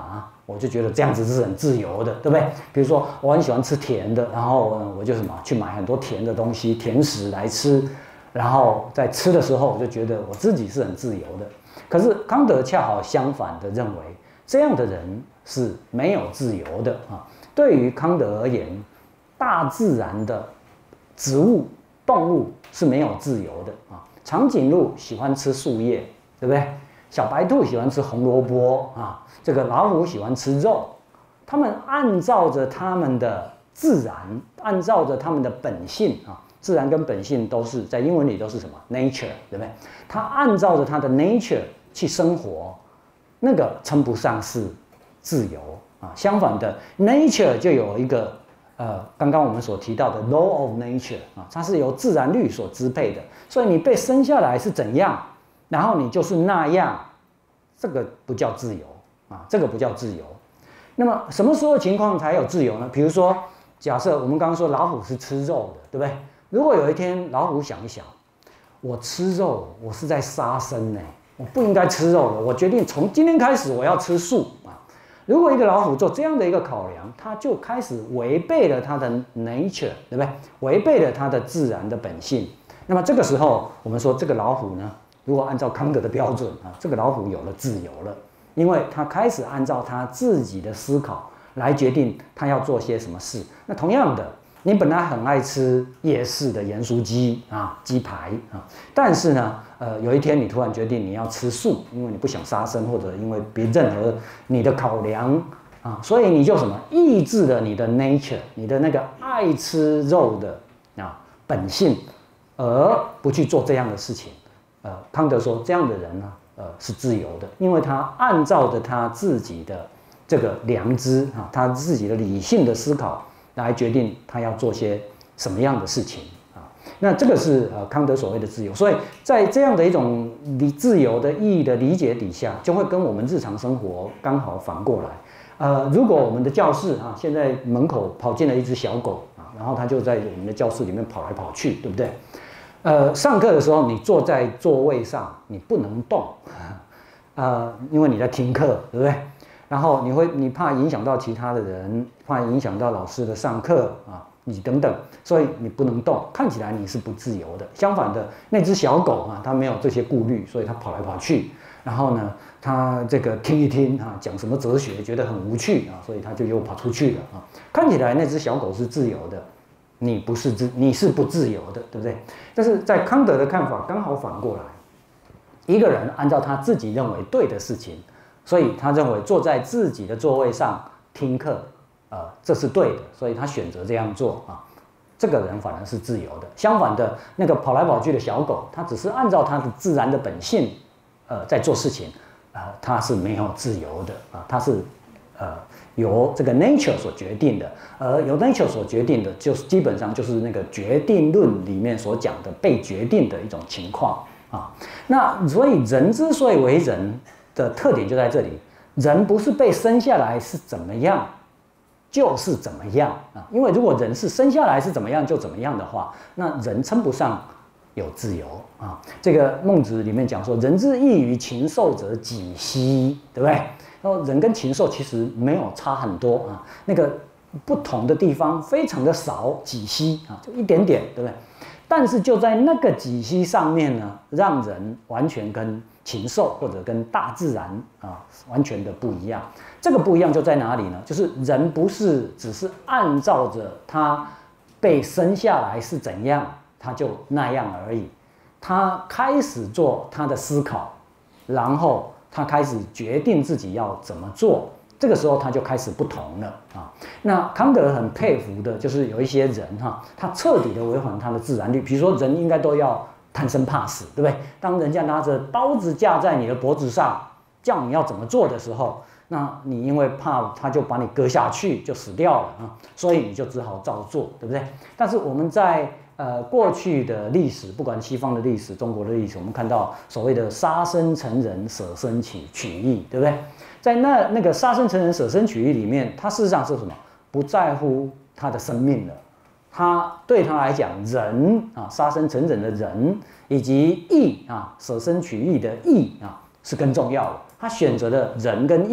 我就觉得这样子是很自由的，对不对？比如说我很喜欢吃甜的，然后我就去买很多甜的东西、甜食来吃，然后在吃的时候我就觉得我自己是很自由的。可是康德恰好相反的认为，这样的人是没有自由的啊。对于康德而言，大自然的植物、动物是没有自由的啊。长颈鹿喜欢吃树叶，对不对？小白兔喜欢吃红萝卜啊，这个老虎喜欢吃肉，他们按照着他们的自然，按照着他们的本性啊，自然跟本性都是在英文里都是什么 nature， 对不对？他按照着他的 nature 去生活，那个称不上是自由啊。相反的 ，nature 就有一个刚刚我们所提到的 law of nature 啊，它是由自然律所支配的，所以你被生下来是怎样。然后你就是那样，这个不叫自由啊，这个不叫自由。那么什么时候情况才有自由呢？比如说，假设我们刚刚说老虎是吃肉的，对不对？如果有一天老虎想一想，我吃肉，我是在杀生呢，我不应该吃肉的，我决定从今天开始我要吃素啊。如果一个老虎做这样的一个考量，它就开始违背了它的 nature， 对不对？违背了它的自然的本性。那么这个时候，我们说这个老虎呢？如果按照康德的标准啊，这个老虎有了自由了，因为他开始按照他自己的思考来决定他要做些什么事。那同样的，你本来很爱吃夜市的盐酥鸡啊、鸡排啊，但是呢，有一天你突然决定你要吃素，因为你不想杀生，或者因为任何你的考量啊，所以你就什么抑制了你的 nature， 你的那个爱吃肉的啊本性，而不去做这样的事情。康德说，这样的人呢，是自由的，因为他按照着他自己的这个良知啊，他自己的理性的思考来决定他要做些什么样的事情啊。那这个是康德所谓的自由，所以在这样的一种自由的意义的理解底下，就会跟我们日常生活刚好反过来。如果我们的教室啊，现在门口跑进了一只小狗啊，然后它就在我们的教室里面跑来跑去，对不对？上课的时候，你坐在座位上，你不能动，因为你在听课，对不对？然后你怕影响到其他的人，怕影响到老师的上课啊，你等等，所以你不能动，看起来你是不自由的。相反的，那只小狗啊，它没有这些顾虑，所以它跑来跑去，然后呢，它这个听一听啊，讲什么哲学，觉得很无趣啊，所以它就又跑出去了啊。看起来那只小狗是自由的。你是不自由的，对不对？但是在康德的看法刚好反过来，一个人按照他自己认为对的事情，所以他认为坐在自己的座位上听课，这是对的，所以他选择这样做啊。这个人反而是自由的。相反的，那个跑来跑去的小狗，它只是按照它的自然的本性，在做事情，它是没有自由的啊，它是由这个 nature 所决定的，而由 nature 所决定的，就是基本上就是那个决定论里面所讲的被决定的一种情况啊。那所以人之所以为人的特点就在这里，人不是被生下来是怎么样，就是怎么样啊。因为如果人是生下来是怎么样就怎么样的话，那人称不上有自由啊。这个孟子里面讲说，人之异于禽兽者几希，对不对？然后人跟禽兽其实没有差很多啊，那个不同的地方非常的少，几希啊，就一点点，对不对？但是就在那个几希上面呢，让人完全跟禽兽或者跟大自然啊完全的不一样。这个不一样就在哪里呢？就是人不是只是按照着他被生下来是怎样，他就那样而已。他开始做他的思考，然后他开始决定自己要怎么做，这个时候他就开始不同了啊。那康德很佩服的就是有一些人他彻底的违反他的自然律，比如说人应该都要贪生怕死，对不对？当人家拿着刀子架在你的脖子上，叫你要怎么做的时候，那你因为怕他就把你割下去就死掉了啊，所以你就只好照做，对不对？但是我们在过去的历史，不管西方的历史、中国的历史，我们看到所谓的杀生成仁、舍身取义，对不对？在那个杀生成仁、舍身取义里面，他事实上是什么？不在乎他的生命了。他对他来讲，仁啊，杀生成仁的仁，以及义啊，舍身取义的义啊，是更重要的。他选择了仁跟义，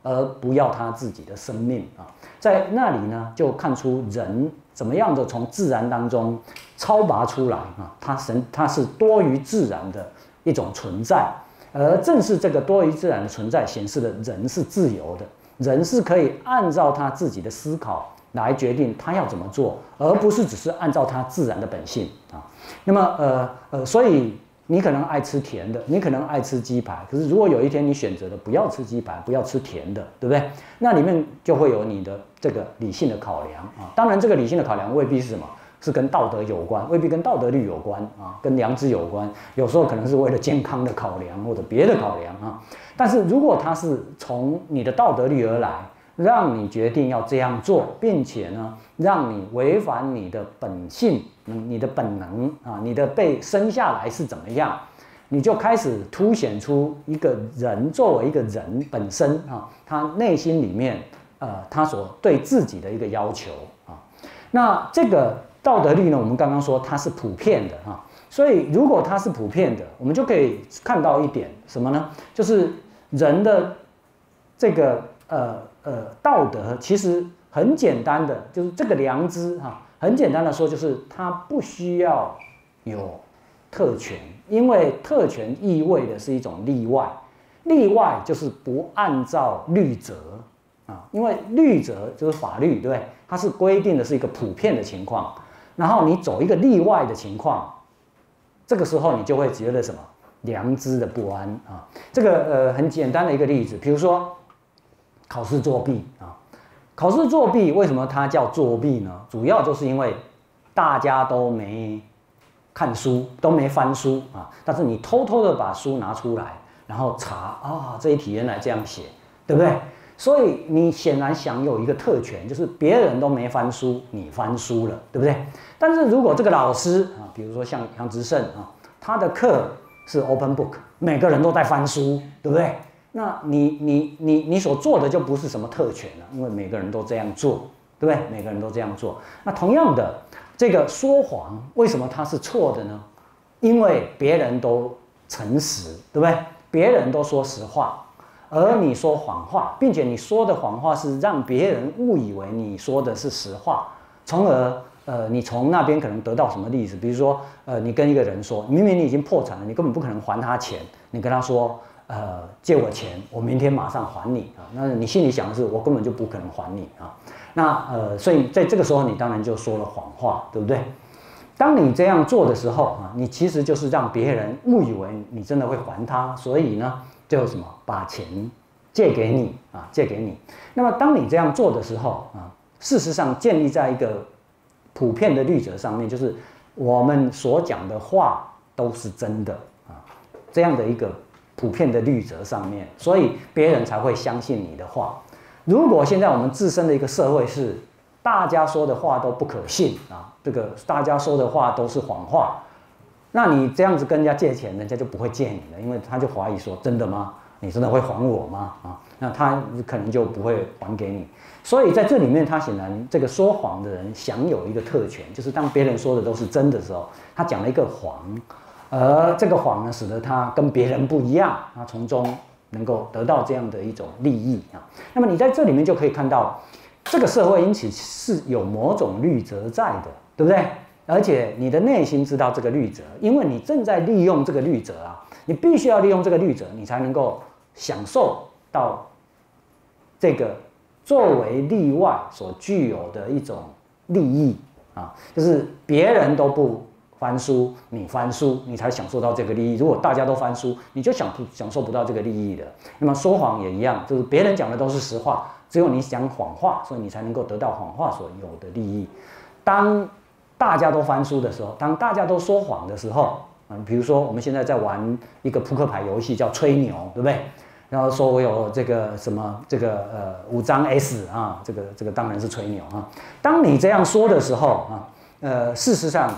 而不要他自己的生命啊。在那里呢，就看出人怎么样的从自然当中超拔出来啊，它是多于自然的一种存在，而正是这个多于自然的存在，显示了人是自由的，人是可以按照他自己的思考来决定他要怎么做，而不是只是按照他自然的本性啊。那么所以你可能爱吃甜的，你可能爱吃鸡排，可是如果有一天你选择了不要吃鸡排，不要吃甜的，对不对？那里面就会有你的这个理性的考量啊。当然，这个理性的考量未必是什么，是跟道德有关，未必跟道德律有关啊，跟良知有关。有时候可能是为了健康的考量或者别的考量啊。但是如果它是从你的道德律而来，让你决定要这样做，并且呢，让你违反你的本性、你的本能啊，你的被生下来是怎么样，你就开始凸显出一个人作为一个人本身啊，他内心里面他所对自己的一个要求啊。那这个道德律呢，我们刚刚说它是普遍的啊，所以如果它是普遍的，我们就可以看到一点什么呢？就是人的这个道德其实很简单的，就是这个良知哈，很简单的说，就是它不需要有特权，因为特权意味的是一种例外，例外就是不按照律则啊，因为律则就是法律，对不对？它是规定的是一个普遍的情况，然后你走一个例外的情况，这个时候你就会觉得什么良知的不安啊。这个很简单的一个例子，比如说考试作弊啊，考试作弊为什么它叫作弊呢？主要就是因为大家都没看书，都没翻书啊，但是你偷偷的把书拿出来，然后查啊，这一题原来这样写，对不对？所以你显然享有一个特权，就是别人都没翻书，你翻书了，对不对？但是如果这个老师啊，比如说像杨植胜啊，他的课是 open book， 每个人都在翻书，对不对？那你所做的就不是什么特权了，因为每个人都这样做，对不对？每个人都这样做。那同样的，这个说谎为什么它是错的呢？因为别人都诚实，对不对？别人都说实话，而你说谎话，并且你说的谎话是让别人误以为你说的是实话，从而你从那边可能得到什么例子？比如说你跟一个人说，明明你已经破产了，你根本不可能还他钱，你跟他说。借我钱，我明天马上还你啊！那你心里想的是，我根本就不可能还你啊！那所以在这个时候，你当然就说了谎话，对不对？当你这样做的时候啊，你其实就是让别人误以为你真的会还他，所以呢，就什么把钱借给你啊，借给你。那么当你这样做的时候啊，事实上建立在一个普遍的律则上面，就是我们所讲的话都是真的啊，这样的一个。普遍的律则上面，所以别人才会相信你的话。如果现在我们自身的一个社会是大家说的话都不可信啊，这个大家说的话都是谎话，那你这样子跟人家借钱，人家就不会借你了，因为他就怀疑说真的吗？你真的会还我吗？啊，那他可能就不会还给你。所以在这里面，他显然这个说谎的人享有一个特权，就是当别人说的都是真的时候，他讲了一个谎。而这个谎呢，使得他跟别人不一样，他从中能够得到这样的一种利益啊。那么你在这里面就可以看到，这个社会因此是有某种律则在的，对不对？而且你的内心知道这个律则，因为你正在利用这个律则啊，你必须要利用这个律则，你才能够享受到这个作为例外所具有的一种利益啊，就是别人都不。翻书，你翻书，你才享受到这个利益。如果大家都翻书，你就享受不到这个利益的。那么说谎也一样，就是别人讲的都是实话，只有你讲谎话，所以你才能够得到谎话所有的利益。当大家都翻书的时候，当大家都说谎的时候，比如说我们现在在玩一个扑克牌游戏叫吹牛，对不对？然后说我有这个什么这个5张 S 啊，这个当然是吹牛啊。当你这样说的时候啊，事实上。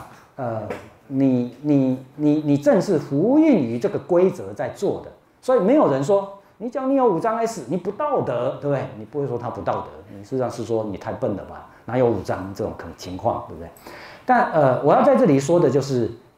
你正是呼应于这个规则在做的，所以没有人说你讲你有5张 S， 你不道德，对不对？你不会说他不道德，你事实上是说你太笨了吧？哪有5张这种情况，对不对？但我要在这里说的就是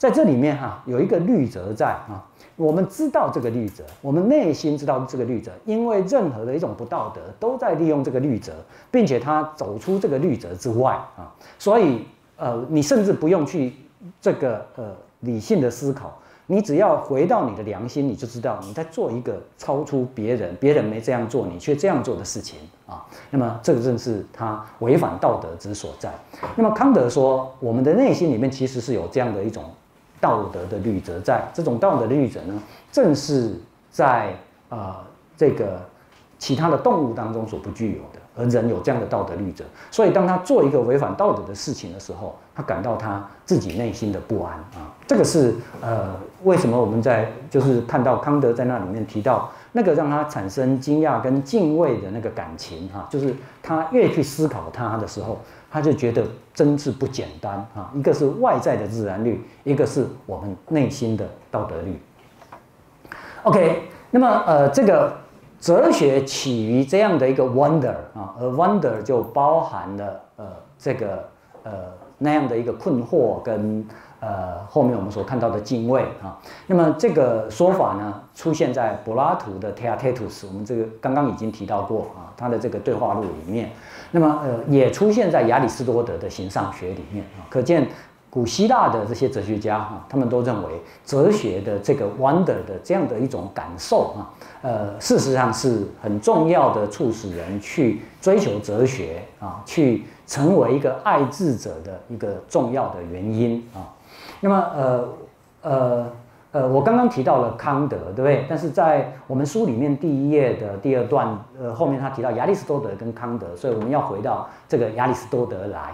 在这里面哈，有一个律则在啊，我们知道这个律则，我们内心知道这个律则，因为任何的一种不道德都在利用这个律则，并且它走出这个律则之外啊，所以你甚至不用去这个理性的思考，你只要回到你的良心，你就知道你在做一个超出别人没这样做，你却这样做的事情啊。那么这个正是他违反道德之所在。那么康德说，我们的内心里面其实是有这样的一种道德的律则在，这种道德的律则呢，正是在这个其他的动物当中所不具有的，而人有这样的道德律则。所以当他做一个违反道德的事情的时候，他感到他自己内心的不安啊。这个是为什么我们就是看到康德在那里面提到那个让他产生惊讶跟敬畏的那个感情哈，就是他越去思考它的时候，他就觉得真是不简单啊。一个是外在的自然律，一个是我们内心的道德律。OK， 那么这个哲学起于这样的一个 wonder 啊，而 wonder 就包含了这个那样的一个困惑跟后面我们所看到的敬畏啊。那么这个说法呢，出现在柏拉图的 Theaetetus， 我们这个刚刚已经提到过啊，他的这个对话录里面。那么也出现在亚里士多德的形上学里面啊，可见古希腊的这些哲学家哈，他们都认为哲学的这个 wonder 的这样的一种感受啊，事实上是很重要的，促使人去追求哲学啊，去成为一个爱智者的一个重要的原因啊。那么我刚刚提到了康德，对不对？但是在我们书里面第一页的第二段，后面他提到亚里士多德跟康德，所以我们要回到这个亚里士多德来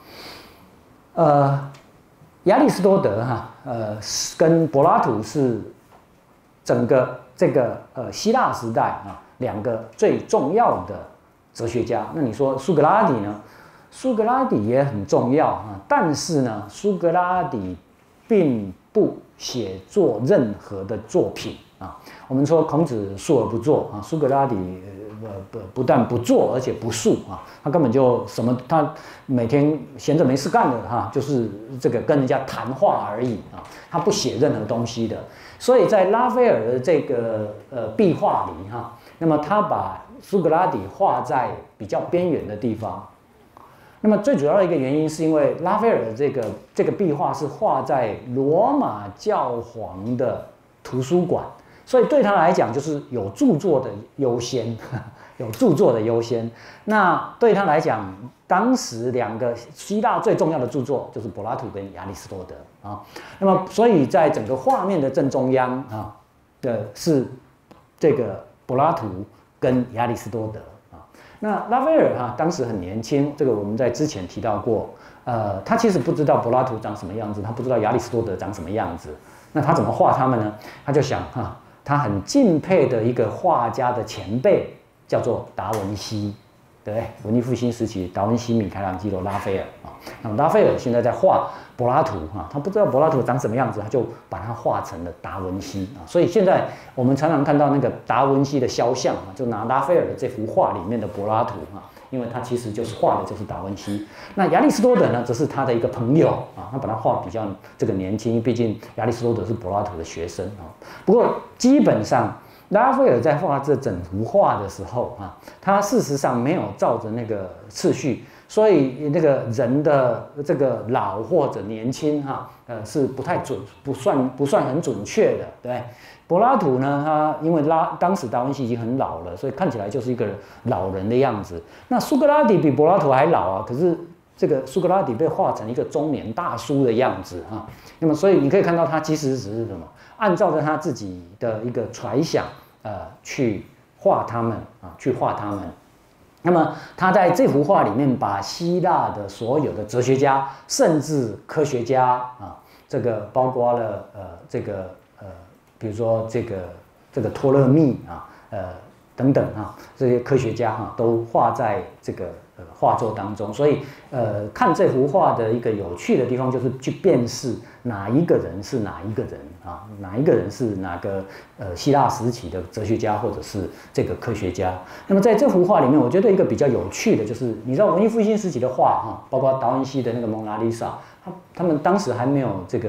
啊。亚里士多德哈，跟柏拉图是整个这个希腊时代啊两个最重要的哲学家。那你说苏格拉底呢？苏格拉底也很重要啊，但是呢，苏格拉底并不写作任何的作品啊。我们说孔子述而不作啊，苏格拉底不但不做，而且不述啊，他根本就什么，他每天闲着没事干的哈，就是这个跟人家谈话而已啊，他不写任何东西的。所以在拉斐尔的这个壁画里哈，那么他把苏格拉底画在比较边缘的地方。那么最主要的一个原因是因为拉斐尔的这个壁画是画在罗马教皇的图书馆，所以对他来讲就是有著作的优先，有著作的优先。那对他来讲，当时两个希腊最重要的著作就是柏拉图跟亚里士多德啊。那么所以在整个画面的正中央啊是这个柏拉图跟亚里士多德。那拉斐尔哈当时很年轻，这个我们在之前提到过，他其实不知道柏拉图长什么样子，他不知道亚里士多德长什么样子，那他怎么画他们呢？他就想他很敬佩的一个画家的前辈叫做达文西，对不对？文艺复兴时期，达文西、米开朗基罗、拉斐尔啊，那么拉斐尔现在在画柏拉图他不知道柏拉图长什么样子，他就把它画成了达文西啊。所以现在我们常常看到那个达文西的肖像就拿拉斐尔的这幅画里面的柏拉图因为他其实就是画的就是达文西。那亚里士多德呢，则是他的一个朋友他把他画比较这个年轻，毕竟亚里士多德是柏拉图的学生不过基本上拉斐尔在画这整幅画的时候他事实上没有照着那个次序。所以那个人的这个老或者年轻是不太准，不算很准确的，对不对？柏拉图呢，他因为当时达文西已经很老了，所以看起来就是一个老人的样子。那苏格拉底比柏拉图还老可是这个苏格拉底被画成一个中年大叔的样子那么所以你可以看到他其实只是什么，按照着他自己的一个揣想去画他们去画他们。那么他在这幅画里面，把希腊的所有的哲学家，甚至科学家这个包括了比如说这个托勒密等等这些科学家都画在这个画作当中。所以看这幅画的一个有趣的地方，就是去辨识哪一个人是哪一个人哪一个人是哪个希腊时期的哲学家或者是这个科学家。那么在这幅画里面，我觉得一个比较有趣的就是，你知道文艺复兴时期的画包括达文西的那个蒙娜丽莎，他们当时还没有这个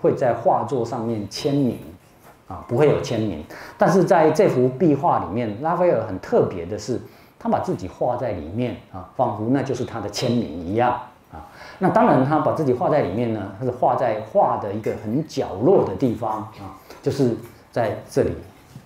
会在画作上面签名，啊，不会有签名。但是在这幅壁画里面，拉斐尔很特别的是，他把自己画在里面啊，仿佛那就是他的签名一样啊。那当然，他把自己画在里面呢，他是画在画的一个很角落的地方啊，就是在这里。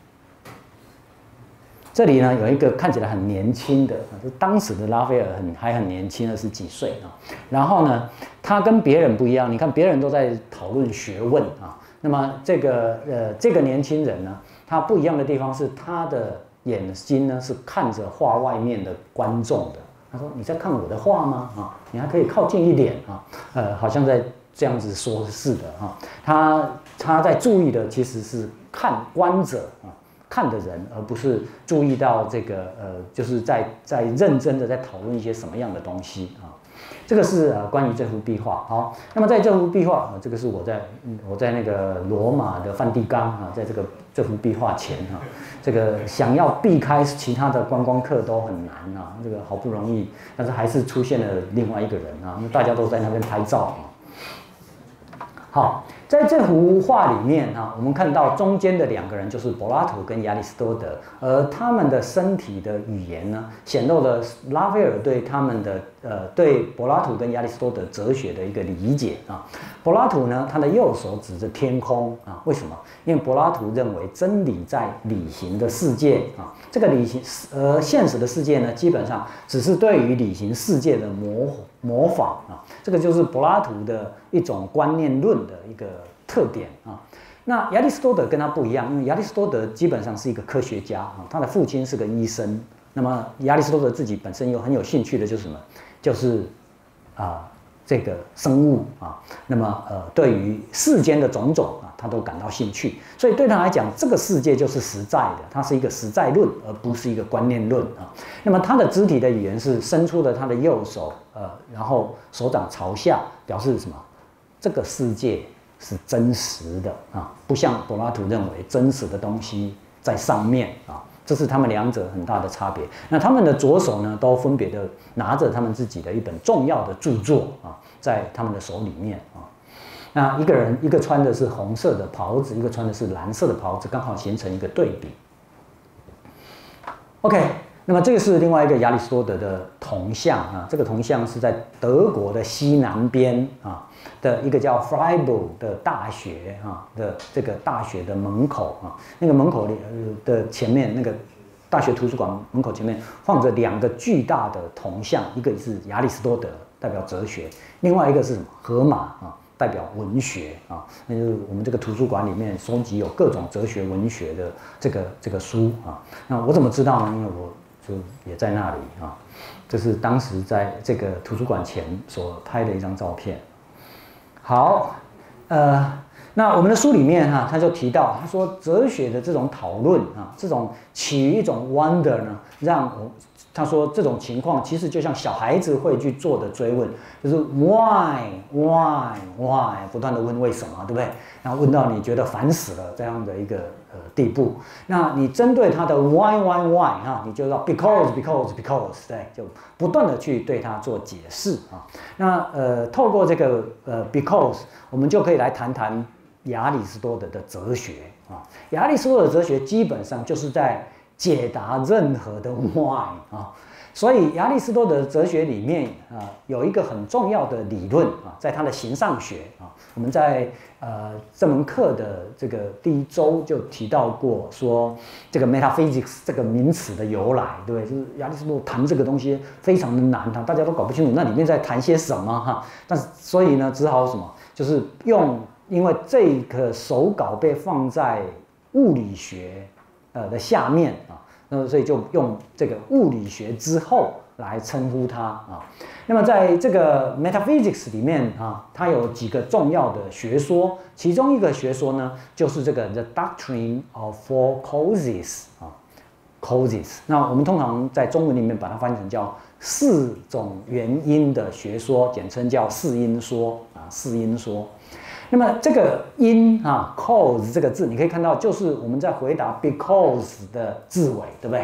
这里呢有一个看起来很年轻的，就当时的拉斐尔还很年轻，20几岁啊。然后呢，他跟别人不一样，你看别人都在讨论学问啊，那么这个年轻人呢，他不一样的地方是他的眼睛呢是看着画外面的观众的。他说：“你在看我的画吗？啊，你还可以靠近一点啊，好像在这样子说似的啊。他在注意的其实是看观者啊。”看的人，而不是注意到这个就是在认真的在讨论一些什么样的东西啊。这个是关于这幅壁画。好，那么在这幅壁画，这个是我在那个罗马的梵蒂冈啊，在这幅壁画前啊，这个想要避开其他的观光客都很难啊，这个好不容易，但是还是出现了另外一个人啊，因为大家都在那边拍照啊。好。在这幅画里面啊，我们看到中间的2个人就是柏拉图跟亚里士多德，而他们的身体的语言呢，显露了拉斐尔对他们的对柏拉图跟亚里士多德哲学的一个理解啊。柏拉图呢，他的右手指着天空啊，为什么？因为柏拉图认为真理在理型的世界啊，这个理型现实的世界呢，基本上只是对于理型世界的模仿啊，这个就是柏拉图的一种观念论的一个特点啊。那亚里士多德跟他不一样，因为亚里士多德基本上是一个科学家啊，他的父亲是个医生。那么亚里士多德自己本身又很有兴趣的就是什么？就是这个生物啊。那么对于世间的种种啊，他都感到兴趣。所以对他来讲，这个世界就是实在的，它是一个实在论，而不是一个观念论啊。那么他的肢体的语言是伸出了他的右手，然后手掌朝下，表示什么？这个世界是真实的啊，不像柏拉图认为真实的东西在上面啊，这是他们2者很大的差别。那他们的左手呢，都分别的拿着他们自己的一本重要的著作啊，在他们的手里面啊。那一个穿的是红色的袍子，一个穿的是蓝色的袍子，刚好形成一个对比。OK。那么这个是另外一个亚里士多德的铜像啊，这个铜像是在德国的西南边啊的一个叫 Freiburg 的大学啊的这个大学的门口啊，那个门口里的前面那个大学图书馆门口前面放着2个巨大的铜像，一个是亚里士多德代表哲学，另外一个是什么？荷马啊。代表文学啊，那就是我们这个图书馆里面收集有各种哲学文学的这个书啊。那我怎么知道呢？因为我就也在那里啊。这是当时在这个图书馆前所拍的一张照片。好，那我们的书里面哈，他就提到，他说哲学的这种讨论啊，这种起于一种 wonder 呢，他说这种情况其实就像小孩子会去做的追问，就是 why 不断的问为什么，对不对？然后问到你觉得烦死了这样的一个地步。那你针对他的 why 啊，你就要 because， 对，就不断的去对他做解释啊。那透过这个because， 我们就可以来谈谈亚里士多德的哲学啊。亚里士多德的哲学基本上就是在解答任何的 why 啊，所以亚里士多德的哲学里面有一个很重要的理论啊，在他的形上学啊，我们在这门课的这个第1周就提到过，说这个 metaphysics 这个名词的由来，对不对？就是亚里士多德谈这个东西非常的难，大家都搞不清楚那里面在谈些什么哈。但是所以呢，只好什么，就是因为这个手稿被放在物理学的下面啊，那么所以就用这个物理学之后来称呼它啊。那么在这个 metaphysics 里面啊，它有几个重要的学说，其中一个学说呢，就是这个 the doctrine of four causes 啊 ，causes。那我们通常在中文里面把它翻译成叫4种原因的学说，简称叫4因说啊，4因说。那么这个因啊 ，cause 这个字，你可以看到就是我们在回答 because 的字尾，对不对？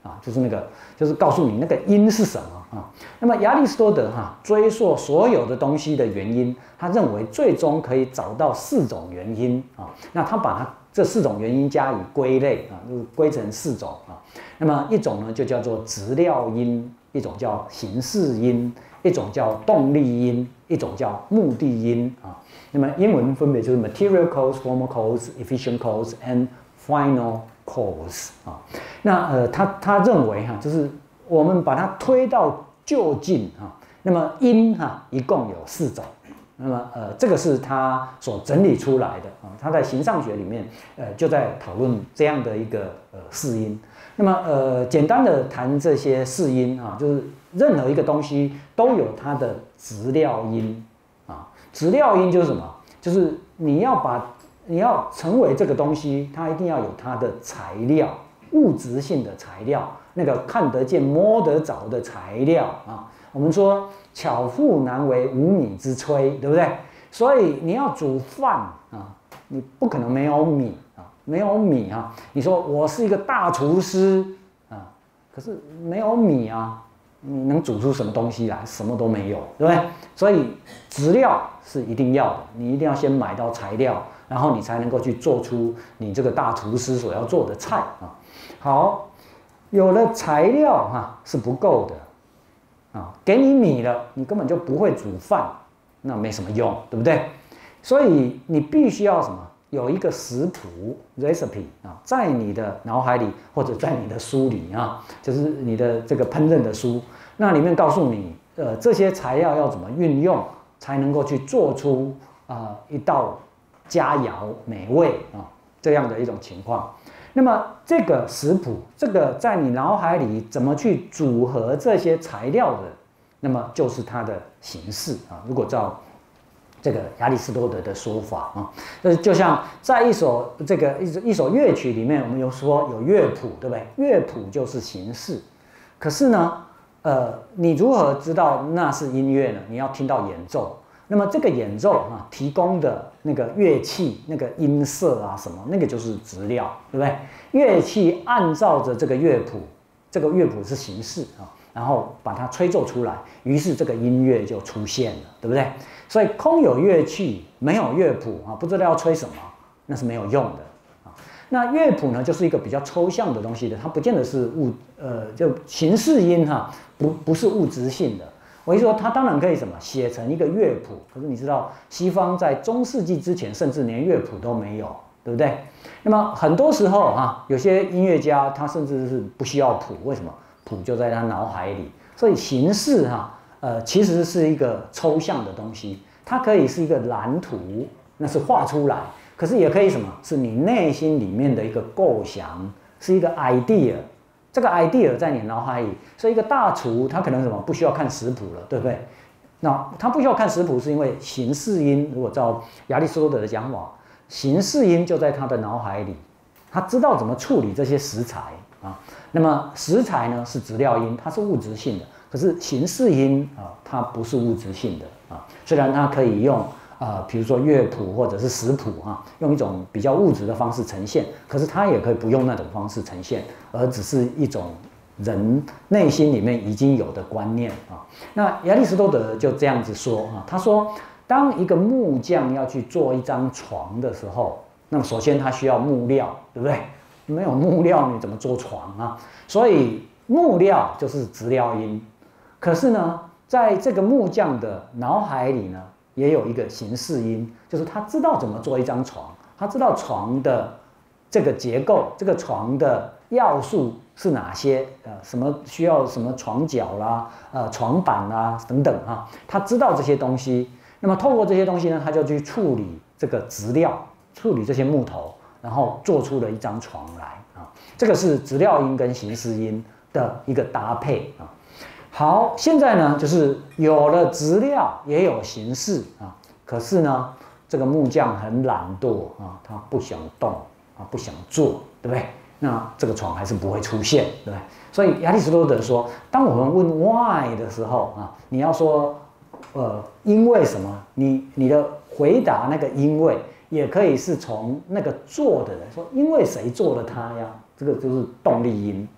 啊，就是告诉你那个因是什么啊。那么亚里士多德追溯所有的东西的原因，他认为最终可以找到4种原因啊。那他把这4种原因加以归类啊，就是归成4种啊。那么一种呢就叫做质料因，一种叫形式因，一种叫动力因，一种叫目的因啊。那么英文分别就是 material cause, formal cause, efficient cause and final cause 啊。那他认为就是我们把它推到就近啊，那么因一共有4种。那么这个是他所整理出来的啊，他在形上学里面就在讨论这样的一个4因。那么简单的谈这些4因啊，就是任何一个东西都有它的质料因啊。质料因就是什么？就是你要成为这个东西，它一定要有它的材料，物质性的材料，那个看得见摸得着的材料啊。我们说巧妇难为无米之炊，对不对？所以你要煮饭啊，你不可能没有米啊，没有米啊。你说我是一个大厨师啊，可是没有米啊，你能煮出什么东西来？什么都没有，对不对？所以质料是一定要的，你一定要先买到材料，然后你才能够去做出你这个大厨师所要做的菜啊。好，有了材料是不够的。给你米了，你根本就不会煮饭，那没什么用，对不对？所以你必须要什么？有一个食谱 recipe 啊，在你的脑海里或者在你的书里啊，就是你的这个烹饪的书，那里面告诉你，这些材料要怎么运用，才能够去做出一道佳肴美味啊这样的一种情况。那么这个食谱，这个在你脑海里怎么去组合这些材料的，那么就是它的形式啊。如果照这个亚里士多德的说法啊，就像在一首乐曲里面，我们有说有乐谱，对不对？乐谱就是形式。可是呢，你如何知道那是音乐呢？你要听到演奏。那么这个演奏提供的那个乐器、那个音色什么，那个就是质料，对不对？乐器按照着这个乐谱，这个乐谱是形式然后把它吹奏出来，于是这个音乐就出现了，对不对？所以空有乐器，没有乐谱不知道要吹什么，那是没有用的那乐谱呢，就是一个比较抽象的东西的，它不见得是就形式音不是物质性的。我一说，它当然可以写成一个乐谱，可是你知道，西方在中世纪之前，甚至连乐谱都没有，对不对？那么很多时候有些音乐家他甚至是不需要谱，为什么？谱就在他脑海里，所以形式其实是一个抽象的东西，它可以是一个蓝图，那是画出来，可是也可以是你内心里面的一个构想，是一个 idea。这个 idea 在你脑海里，所以一个大厨他可能不需要看食谱了，对不对？那他不需要看食谱，是因为形式音。如果照亚里士多德的讲法，形式音就在他的脑海里，他知道怎么处理这些食材那么食材呢是质料音，它是物质性的，可是形式音它不是物质性的虽然它可以用比如说乐谱或者是食谱用一种比较物质的方式呈现，可是它也可以不用那种方式呈现，而只是一种人内心里面已经有的观念那亚里士多德就这样子说他说，当一个木匠要去做一张床的时候，那么首先他需要木料，对不对？没有木料你怎么做床所以木料就是质料音。可是呢，在这个木匠的脑海里呢，也有一个形式音，就是他知道怎么做一张床，他知道床的这个结构，这个床的要素是哪些，什么需要什么床脚啦，床板啦等等他知道这些东西。那么透过这些东西呢，他就去处理这个质料，处理这些木头，然后做出了一张床来这个是质料音跟形式音的一个搭配好，现在呢，就是有了质料，也有形式可是呢，这个木匠很懒惰他不想动不想做，对不对？那这个床还是不会出现，对不对？所以亚里士多德说，当我们问 why 的时候你要说因为什么？你的回答那个因为也可以是从那个做的人说，因为谁做了它呀？这个就是动力因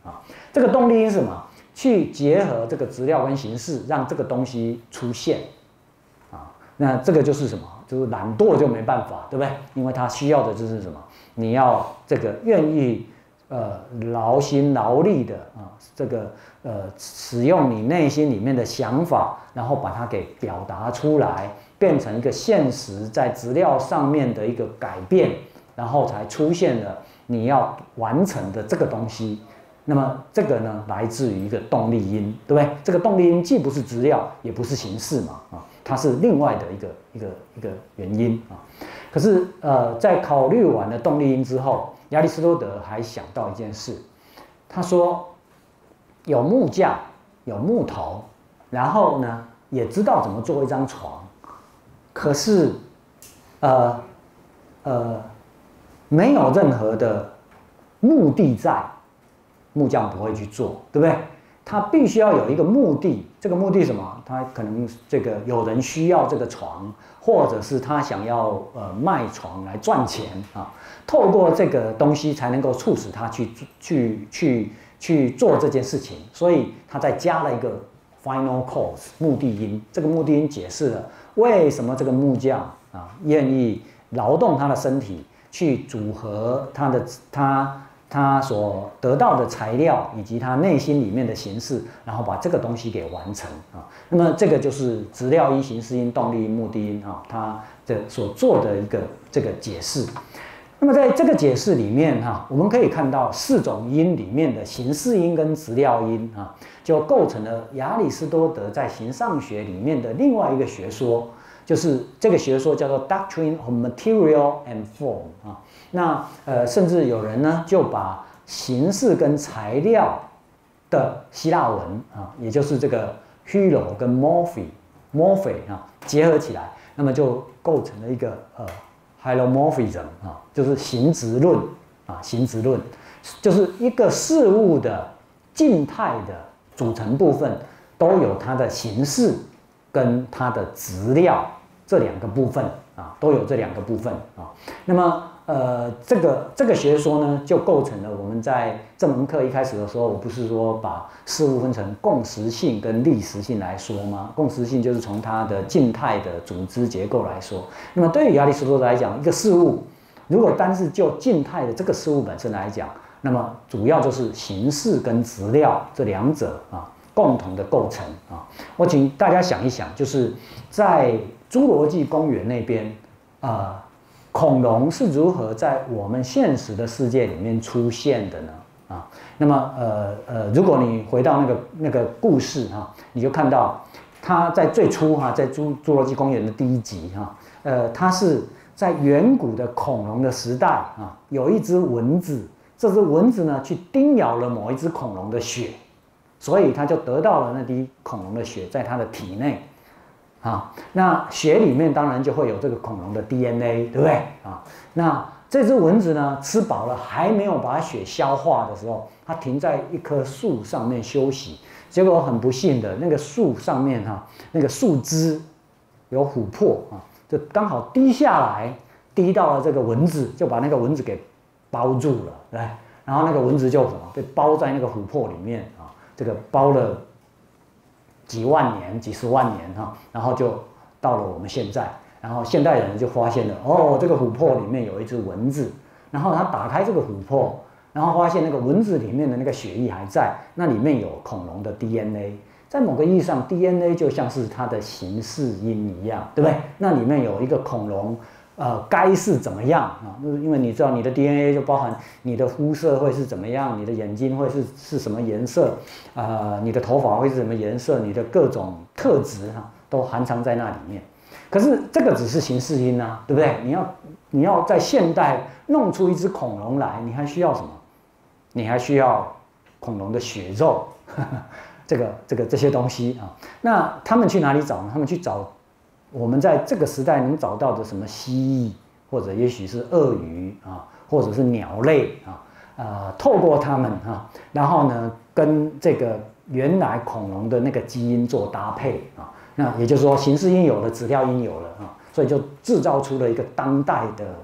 这个动力因是什么？去结合这个质料跟形式，让这个东西出现啊。那这个就是什么？就是懒惰就没办法，对不对？因为它需要的就是什么？你要这个愿意劳心劳力的啊，这个使用你内心里面的想法，然后把它给表达出来，变成一个现实在质料上面的一个改变，然后才出现了你要完成的这个东西。那么这个呢，来自于一个动力因，对不对？这个动力因既不是质料，也不是形式嘛，啊，它是另外的一个原因啊。可是在考虑完了动力因之后，亚里士多德还想到一件事，他说有木架，有木头，然后呢也知道怎么做一张床，可是没有任何的目的在。木匠不会去做，对不对？他必须要有一个目的，这个目的是什么？他可能这个有人需要这个床，或者是他想要卖床来赚钱啊。透过这个东西才能够促使他去做这件事情，所以他再加了一个 final cause 目的因。这个目的因解释了为什么这个木匠啊愿意劳动他的身体去组合他所得到的材料以及他内心里面的形式，然后把这个东西给完成啊。那么这个就是质料因、形式因、动力因、目的因啊，他所做的一个这个解释。那么在这个解释里面哈，我们可以看到4种因里面的形式因跟质料因啊，就构成了亚里士多德在形上学里面的另外一个学说，就是这个学说叫做 Doctrine of Material and Form 啊。那甚至有人呢就把形式跟材料的希腊文啊，也就是这个 hilo 跟 morphe 啊结合起来，那么就构成了一个Hylomorphism 啊，就是形质论啊，形质论就是一个事物的静态的组成部分都有它的形式跟它的质料这2个部分啊，都有这2个部分啊。那么这个学说呢，就构成了我们在这门课一开始的时候，我不是说把事物分成共识性跟历史性来说吗？共识性就是从它的静态的组织结构来说。那么对于亚里士多德来讲，一个事物如果单是就静态的这个事物本身来讲，那么主要就是形式跟质料这2者啊共同的构成啊。我请大家想一想，就是在侏罗纪公园那边恐龙是如何在我们现实的世界里面出现的呢？啊，那么如果你回到那个故事哈，你就看到它在最初哈，在侏罗纪公园的第1集哈，它是在远古的恐龙的时代啊，有一只蚊子，这只蚊子呢去叮咬了某一只恐龙的血，所以它就得到了那滴恐龙的血在它的体内。啊，那血里面当然就会有这个恐龙的 DNA， 对不对啊？那这只蚊子呢，吃饱了还没有把血消化的时候，它停在一棵树上面休息。结果很不幸的，那个树上面哈，那个树枝有琥珀啊，就刚好滴下来，滴到了这个蚊子，就把那个蚊子给包住了，对。然后那个蚊子就什么被包在那个琥珀里面啊，这个包了几万年、几十万年哈，然后就到了我们现在，然后现代人就发现了，哦，这个琥珀里面有一只蚊子，然后他打开这个琥珀，然后发现那个蚊子里面的那个血液还在，那里面有恐龙的 DNA， 在某个意义上 ，DNA 就像是它的形式因一样，对不对？那里面有一个恐龙。该是怎么样啊？因为你知道你的 DNA 就包含你的肤色会是怎么样，你的眼睛会是什么颜色，你的头发会是什么颜色，你的各种特质哈，都含藏在那里面。可是这个只是形式因啊，对不对？你要在现代弄出一只恐龙来，你还需要什么？你还需要恐龙的血肉，这些东西啊。那他们去哪里找呢？他们去找。我们在这个时代能找到的什么蜥蜴，或者也许是鳄鱼啊，或者是鸟类啊，透过它们啊，然后呢，跟这个原来恐龙的那个基因做搭配啊，那也就是说形式因有了，质料因有了啊，所以就制造出了一个当代的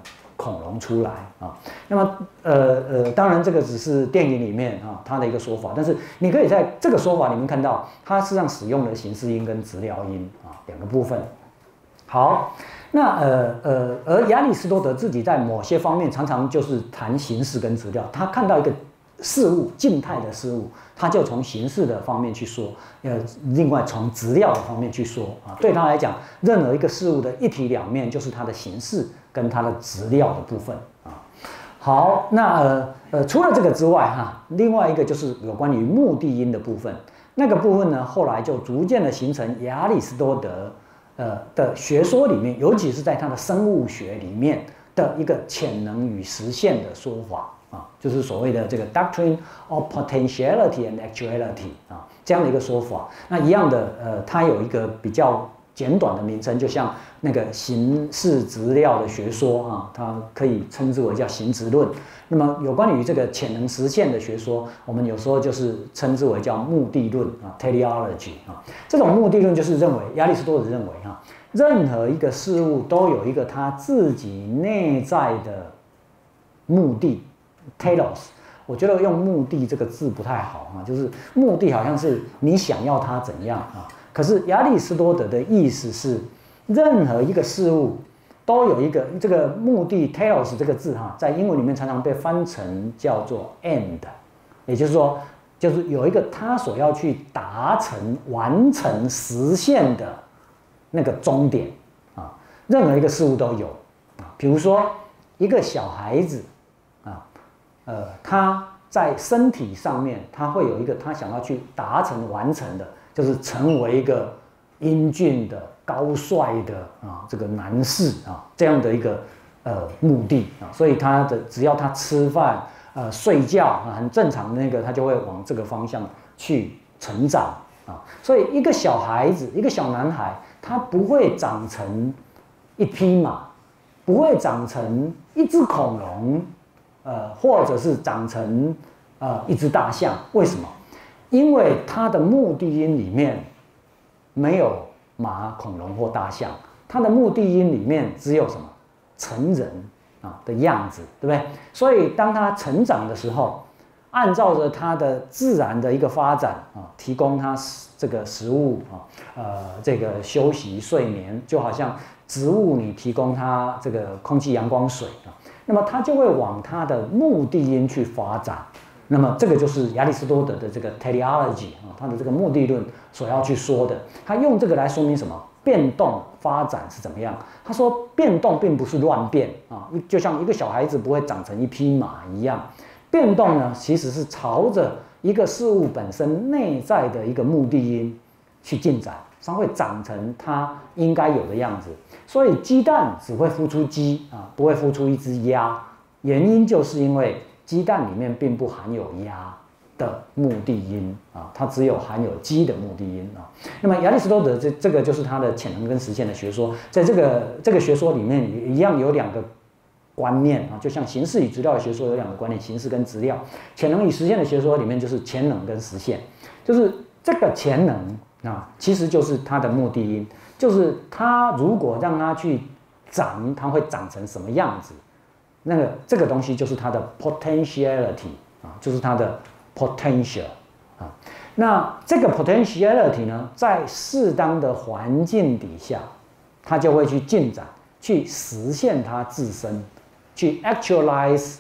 恐龙出来啊。那么当然这个只是电影里面啊它的一个说法，但是你可以在这个说法里面看到，它实际上使用了形式音跟质料音啊两个部分。好，那而亚里士多德自己在某些方面常常就是谈形式跟质料，他看到一个事物静态的事物，他就从形式的方面去说，另外从质料的方面去说啊。对他来讲，任何一个事物的一体两面就是它的形式跟它的质料的部分啊。好，那除了这个之外哈，另外一个就是有关于目的音的部分。那个部分呢，后来就逐渐的形成亚里士多德的学说里面，尤其是在他的生物学里面的一个潜能与实现的说法啊，就是所谓的这个 doctrine of potentiality and actuality 啊这样的一个说法。那一样的，它有一个比较简短的名称，就像那个形式质料的学说啊，它可以称之为叫形质论。那么有关于这个潜能实现的学说，我们有时候就是称之为叫目的论啊 ，teleology 啊。这种目的论就是认为亚里士多德认为哈，任何一个事物都有一个他自己内在的目的 ，telos。我觉得用目的这个字不太好啊，就是目的好像是你想要它怎样啊。可是亚里士多德的意思是，任何一个事物都有一个这个目的 telos 这个字哈，在英文里面常常被翻成叫做 end， 也就是说，就是有一个他所要去达成、完成、实现的那个终点啊。任何一个事物都有啊，比如说一个小孩子啊，他在身体上面他会有一个他想要去达成、完成的。就是成为一个英俊的、高帅的啊，这个男士啊，这样的一个目的啊，所以他的只要他吃饭、睡觉啊，很正常的那个，他就会往这个方向去成长啊。所以一个小孩子、一个小男孩，他不会长成一匹马，不会长成一只恐龙，或者是长成一只大象，为什么？因为它的目的音里面没有马、恐龙或大象，它的目的音里面只有什么成人啊的样子，对不对？所以当它成长的时候，按照着它的自然的一个发展啊，提供它这个食物啊，这个休息睡眠，就好像植物你提供它这个空气、阳光、水啊，那么它就会往它的目的音去发展。那么这个就是亚里士多德的这个 teleology 啊，他的这个目的论所要去说的。他用这个来说明什么？变动发展是怎么样？他说变动并不是乱变啊，就像一个小孩子不会长成一匹马一样，变动呢其实是朝着一个事物本身内在的一个目的因去进展，它会长成它应该有的样子。所以鸡蛋只会孵出鸡啊，不会孵出一只鸭，原因就是因为鸡蛋里面并不含有鸭的目的因啊，它只有含有鸡的目的因啊。那么亚里士多德这个就是他的潜能跟实现的学说，在这个学说里面一样有两个观念啊，就像形式与质料的学说有两个观念，形式跟质料。潜能与实现的学说里面就是潜能跟实现，就是这个潜能啊，其实就是它的目的因，就是它如果让它去长，它会长成什么样子。那个这个东西就是它的 potentiality 啊，就是它的 potential 啊。那这个 potentiality 呢，在适当的环境底下，它就会去进展，去实现它自身，去 actualize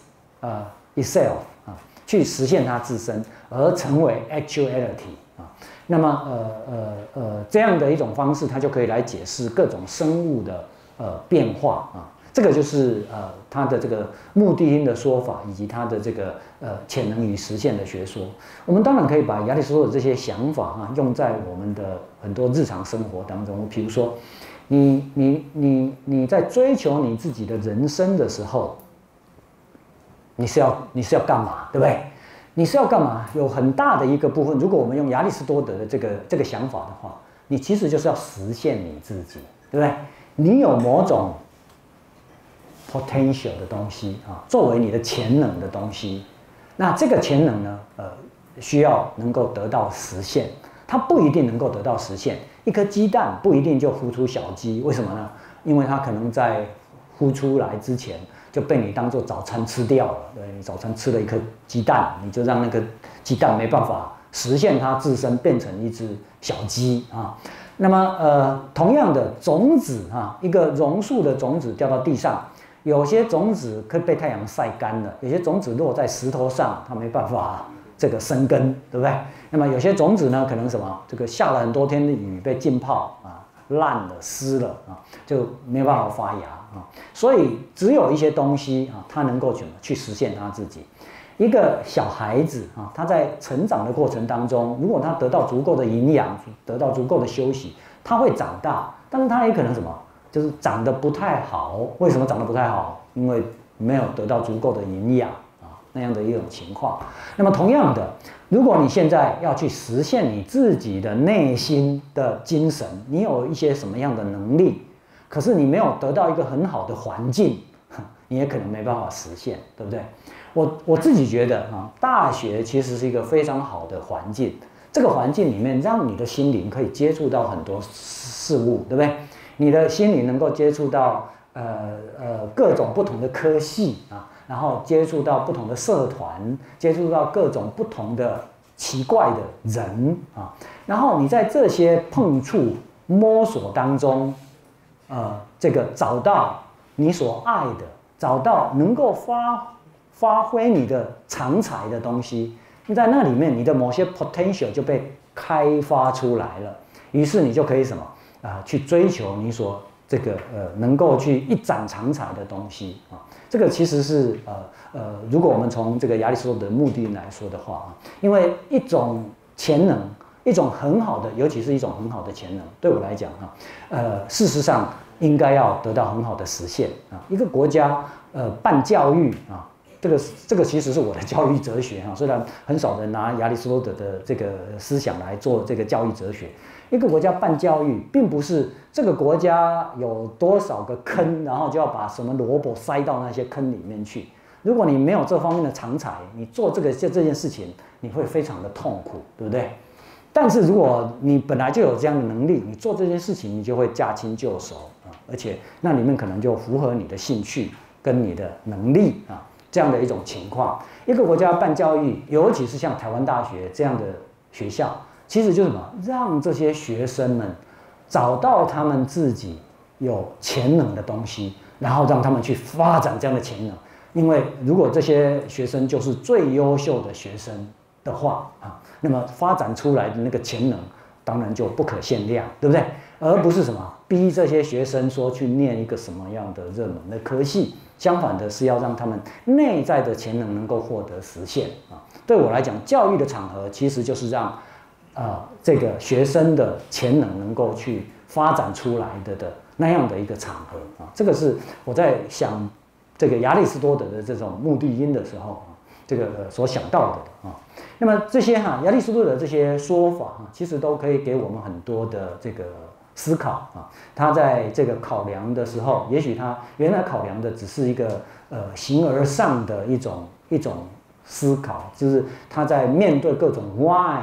itself 啊，去实现它自身，而成为 actuality 啊。那么这样的一种方式，它就可以来解释各种生物的变化啊。这个就是他的这个目的因的说法，以及他的这个潜能与实现的学说。我们当然可以把亚里士多德这些想法用在我们的很多日常生活当中。比如说，你在追求你自己的人生的时候，你是要干嘛，对不对？你是要干嘛？有很大的一个部分，如果我们用亚里士多德的这个想法的话，你其实就是要实现你自己，对不对？你有某种potential 的东西啊，作为你的潜能的东西，那这个潜能呢，需要能够得到实现，它不一定能够得到实现。一颗鸡蛋不一定就孵出小鸡，为什么呢？因为它可能在孵出来之前就被你当做早餐吃掉了。对，你早餐吃了一颗鸡蛋，你就让那个鸡蛋没办法实现它自身变成一只小鸡啊。那么同样的种子啊，一个榕树的种子掉到地上，有些种子可以被太阳晒干了，有些种子落在石头上，它没办法这个生根，对不对？那么有些种子呢，可能什么这个下了很多天的雨被浸泡啊，烂了湿了啊，就没办法发芽啊。所以只有一些东西啊，它能够去实现它自己。一个小孩子啊，他在成长的过程当中，如果他得到足够的营养，得到足够的休息，他会长大。但是他也可能什么，就是长得不太好。为什么长得不太好？因为没有得到足够的营养啊，那样的一种情况。那么同样的，如果你现在要去实现你自己的内心的精神，你有一些什么样的能力，可是你没有得到一个很好的环境，你也可能没办法实现，对不对？我自己觉得啊，大学其实是一个非常好的环境。这个环境里面，让你的心灵可以接触到很多事物，对不对？你的心灵能够接触到各种不同的科系啊，然后接触到不同的社团，接触到各种不同的奇怪的人啊，然后你在这些碰触摸索当中，这个找到你所爱的，找到能够发挥你的长才的东西，在那里面你的某些 potential 就被开发出来了，于是你就可以什么去追求你所这个能够去一展长才的东西啊。这个其实是如果我们从这个亚里士多德的目的来说的话啊，因为一种潜能，一种很好的，尤其是一种很好的潜能，对我来讲事实上应该要得到很好的实现啊。一个国家办教育啊。这个其实是我的教育哲学哈，虽然很少人拿亚里士多德的这个思想来做这个教育哲学。一个国家办教育，并不是这个国家有多少个坑，然后就要把什么萝卜塞到那些坑里面去。如果你没有这方面的长才，你做这件事情，你会非常的痛苦，对不对？但是如果你本来就有这样的能力，你做这件事情，你就会驾轻就熟啊，而且那里面可能就符合你的兴趣跟你的能力啊。这样的一种情况，一个国家办教育，尤其是像台湾大学这样的学校，其实就是什么，让这些学生们找到他们自己有潜能的东西，然后让他们去发展这样的潜能。因为如果这些学生就是最优秀的学生的话啊，那么发展出来的那个潜能，当然就不可限量，对不对？而不是什么逼这些学生说去念一个什么样的热门的科系。相反的是要让他们内在的潜能能够获得实现啊。对我来讲，教育的场合其实就是让这个学生的潜能能够去发展出来的那样的一个场合啊。这个是我在想这个亚里士多德的这种目的因的时候这个所想到的啊。那么这些亚里士多德这些说法其实都可以给我们很多的这个思考啊，他在这个考量的时候，也许他原来考量的只是一个形而上的一种思考，就是他在面对各种 why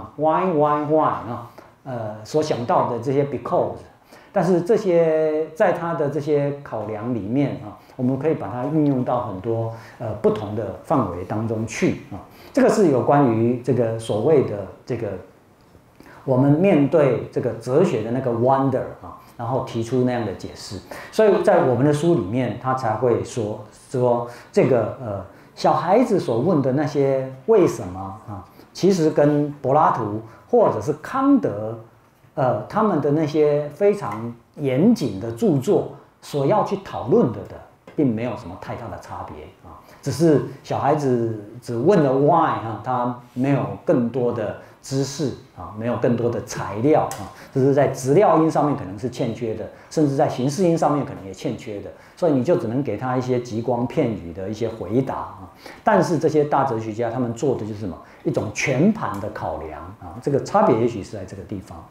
所想到的这些 because， 但是这些在他的这些考量里面我们可以把它运用到很多不同的范围当中去啊。这个是有关于这个所谓的这个。我们面对这个哲学的那个 wonder 然后提出那样的解释，所以在我们的书里面，他才会说这个小孩子所问的那些为什么其实跟柏拉图或者是康德他们的那些非常严谨的著作所要去讨论的并没有什么太大的差别只是小孩子只问了 why 他没有更多的知识没有更多的材料只是在质料因上面可能是欠缺的，甚至在形式因上面可能也欠缺的，所以你就只能给他一些极光片语的一些回答但是这些大哲学家他们做的就是什么？一种全盘的考量这个差别也许是在这个地方。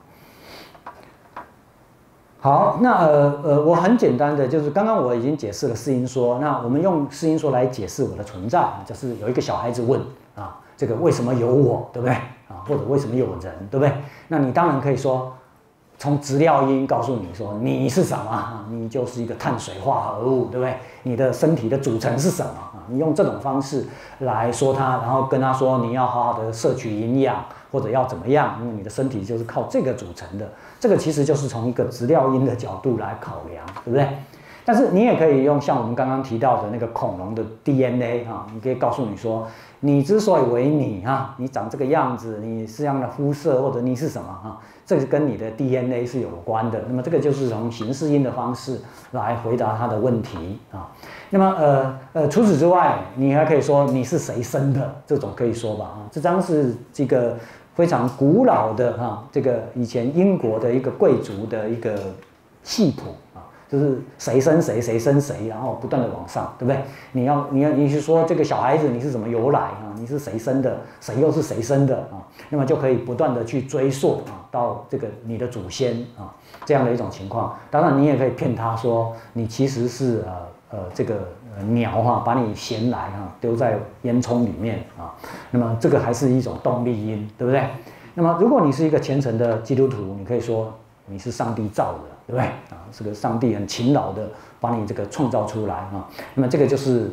好，那我很简单的就是刚刚我已经解释了四因说，那我们用四因说来解释我的存在就是有一个小孩子问这个为什么有我，对不对或者为什么有人，对不对？那你当然可以说从质料因告诉你说你是什么，你就是一个碳水化合物，对不对？你的身体的组成是什么啊？你用这种方式来说它，然后跟他说你要好好的摄取营养，或者要怎么样，因为你的身体就是靠这个组成的。这个其实就是从一个质料因的角度来考量，对不对？但是你也可以用像我们刚刚提到的那个恐龙的 DNA 啊，你可以告诉你说，你之所以为你啊，你长这个样子，你是这样的肤色，或者你是什么啊，这个跟你的 DNA 是有关的。那么这个就是从形式因的方式来回答他的问题啊。那么除此之外，你还可以说你是谁生的，这种可以说吧啊。这张是这个非常古老的哈，这个以前英国的一个贵族的一个系谱啊，就是谁生谁，谁生谁，然后不断的往上，对不对？你是说这个小孩子你是怎么由来啊？你是谁生的？谁又是谁生的啊？那么就可以不断的去追溯啊，到这个你的祖先啊这样的一种情况。当然你也可以骗他说你其实是这个鸟哈，把你衔来哈，丢在烟囱里面啊，那么这个还是一种动力因，对不对？那么如果你是一个虔诚的基督徒，你可以说你是上帝造的，对不对？啊，这个上帝很勤劳的把你这个创造出来啊，那么这个就是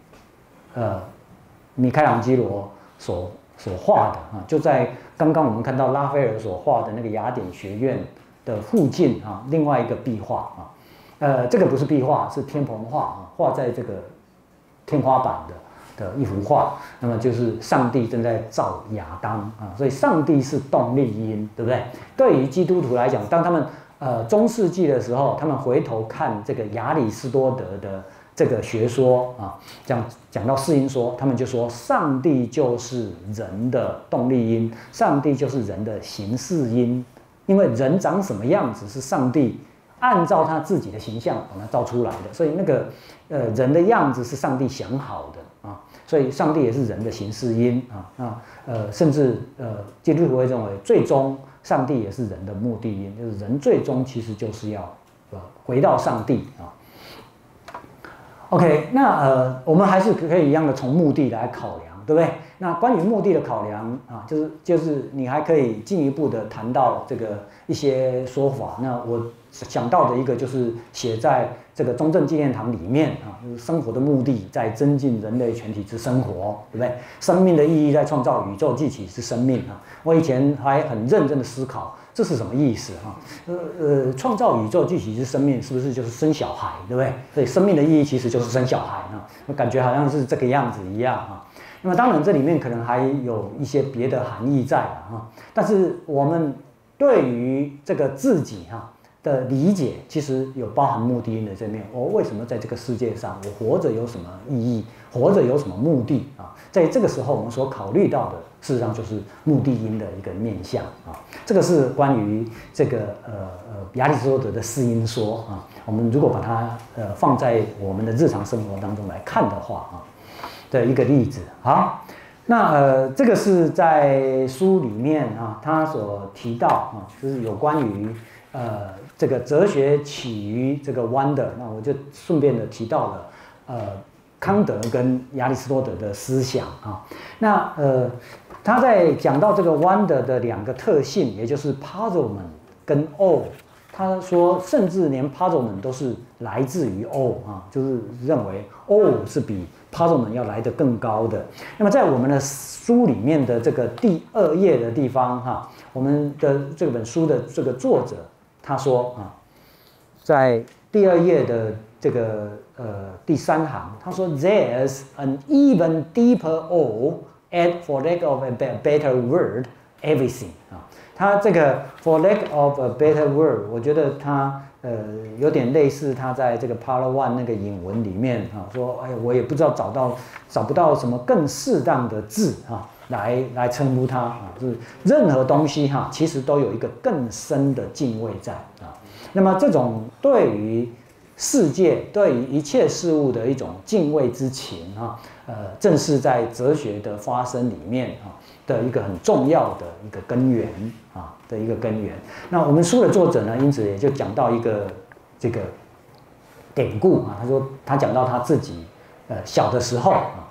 米开朗基罗所画的啊，就在刚刚我们看到拉斐尔所画的那个雅典学院的附近啊，另外一个壁画啊。这个不是壁画，是天棚画啊，画在这个天花板的一幅画。那么就是上帝正在造亚当啊，所以上帝是动力因，对不对？对于基督徒来讲，当他们中世纪的时候，他们回头看这个亚里士多德的这个学说啊，讲到四因说，他们就说上帝就是人的动力因，上帝就是人的形式因，因为人长什么样子是上帝按照他自己的形象把它造出来的，所以那个人的样子是上帝想好的啊，所以上帝也是人的形式因啊，甚至基督徒会认为，最终上帝也是人的目的因，就是人最终其实就是要回到上帝啊。OK， 那我们还是可以一样的从目的来考量，对不对？那关于目的的考量啊，就是你还可以进一步的谈到这个一些说法。那我想到的一个就是写在这个中正纪念堂里面啊，就是生活的目的在增进人类全体之生活，对不对？生命的意义在创造宇宙继起之生命啊。我以前还很认真的思考这是什么意思啊？创造宇宙继起之生命是不是就是生小孩，对不对？所以生命的意义其实就是生小孩啊，我感觉好像是这个样子一样啊。那么当然这里面可能还有一些别的含义在啊，但是我们对于这个自己的理解，其实有包含目的因的这面。我为什么在这个世界上，我活着有什么意义？活着有什么目的啊？在这个时候，我们所考虑到的，事实上就是目的因的一个面向啊。这个是关于这个亚里士多德的四因说啊。我们如果把它放在我们的日常生活当中来看的话啊的一个例子。好，那这个是在书里面啊，他所提到啊，就是有关于这个哲学起于这个 wonder， 那我就顺便的提到了康德跟亚里士多德的思想啊。那他在讲到这个 wonder 的两个特性，也就是 puzzlement 跟 awe， 他说甚至连 puzzlement 都是来自于 awe 啊，就是认为 awe 是比 puzzlement 要来得更高的。那么在我们的书里面的这个第2页的地方哈，我们的这本书的这个作者他说啊，在第2页的这个第3行，他说 There's an even deeper awe at for lack of a better word everything 啊，他这个 for lack of a better word， 我觉得他有点类似他在这个 Part 1那个引文里面啊说，哎，我也不知道找不到什么更适当的字啊来称呼它啊，就是任何东西哈，其实都有一个更深的敬畏在啊。那么这种对于世界、对于一切事物的一种敬畏之情啊，正是在哲学的发生里面啊的一个很重要的一个根源啊的一个根源。那我们书的作者呢，因此也就讲到一个这个典故啊，他说他讲到他自己小的时候啊，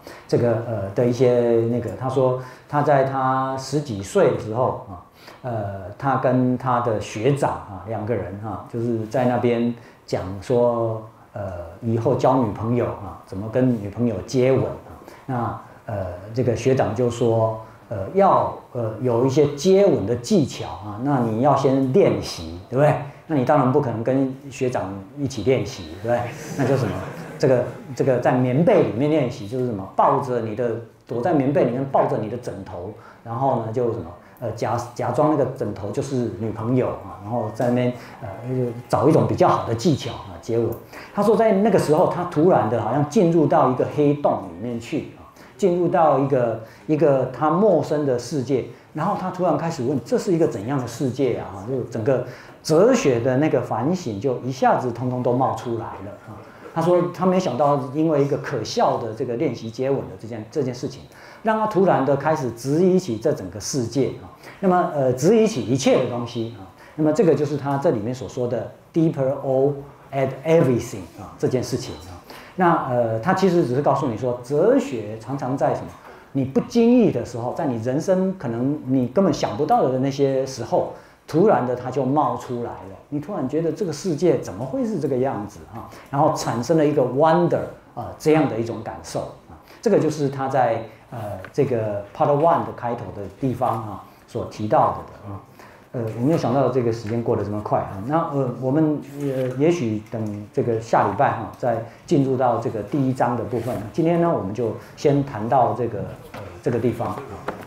这个的一些那个，他说他在他10几岁的时候他跟他的学长2个人就是在那边讲说以后交女朋友怎么跟女朋友接吻那这个学长就说要有一些接吻的技巧那你要先练习，对不对？那你当然不可能跟学长一起练习，对不对？那就什么这个在棉被里面练习，就是什么抱着你的躲在棉被里面抱着你的枕头，然后呢就什么假装那个枕头就是女朋友然后在那边找一种比较好的技巧接吻。他说在那个时候他突然的好像进入到一个黑洞里面去进入到一个他陌生的世界，然后他突然开始问这是一个怎样的世界就整个哲学的那个反省就一下子通通都冒出来了他说他没想到因为一个可笑的这个练习接吻的这件事情，让他突然的开始质疑起这整个世界那么质疑起一切的东西那么这个就是他这里面所说的 deeper all at everything 这件事情那他其实只是告诉你说，哲学常常在什么你不经意的时候，在你人生可能你根本想不到的那些时候，突然的它就冒出来了。你突然觉得这个世界怎么会是这个样子然后产生了一个 wonder 这样的一种感受这个就是他在这个 Part 1的开头的地方所提到的我没有想到这个时间过得这么快那我们也许等这个下礼拜再进入到这个第1章的部分。今天呢，我们就先谈到这个地方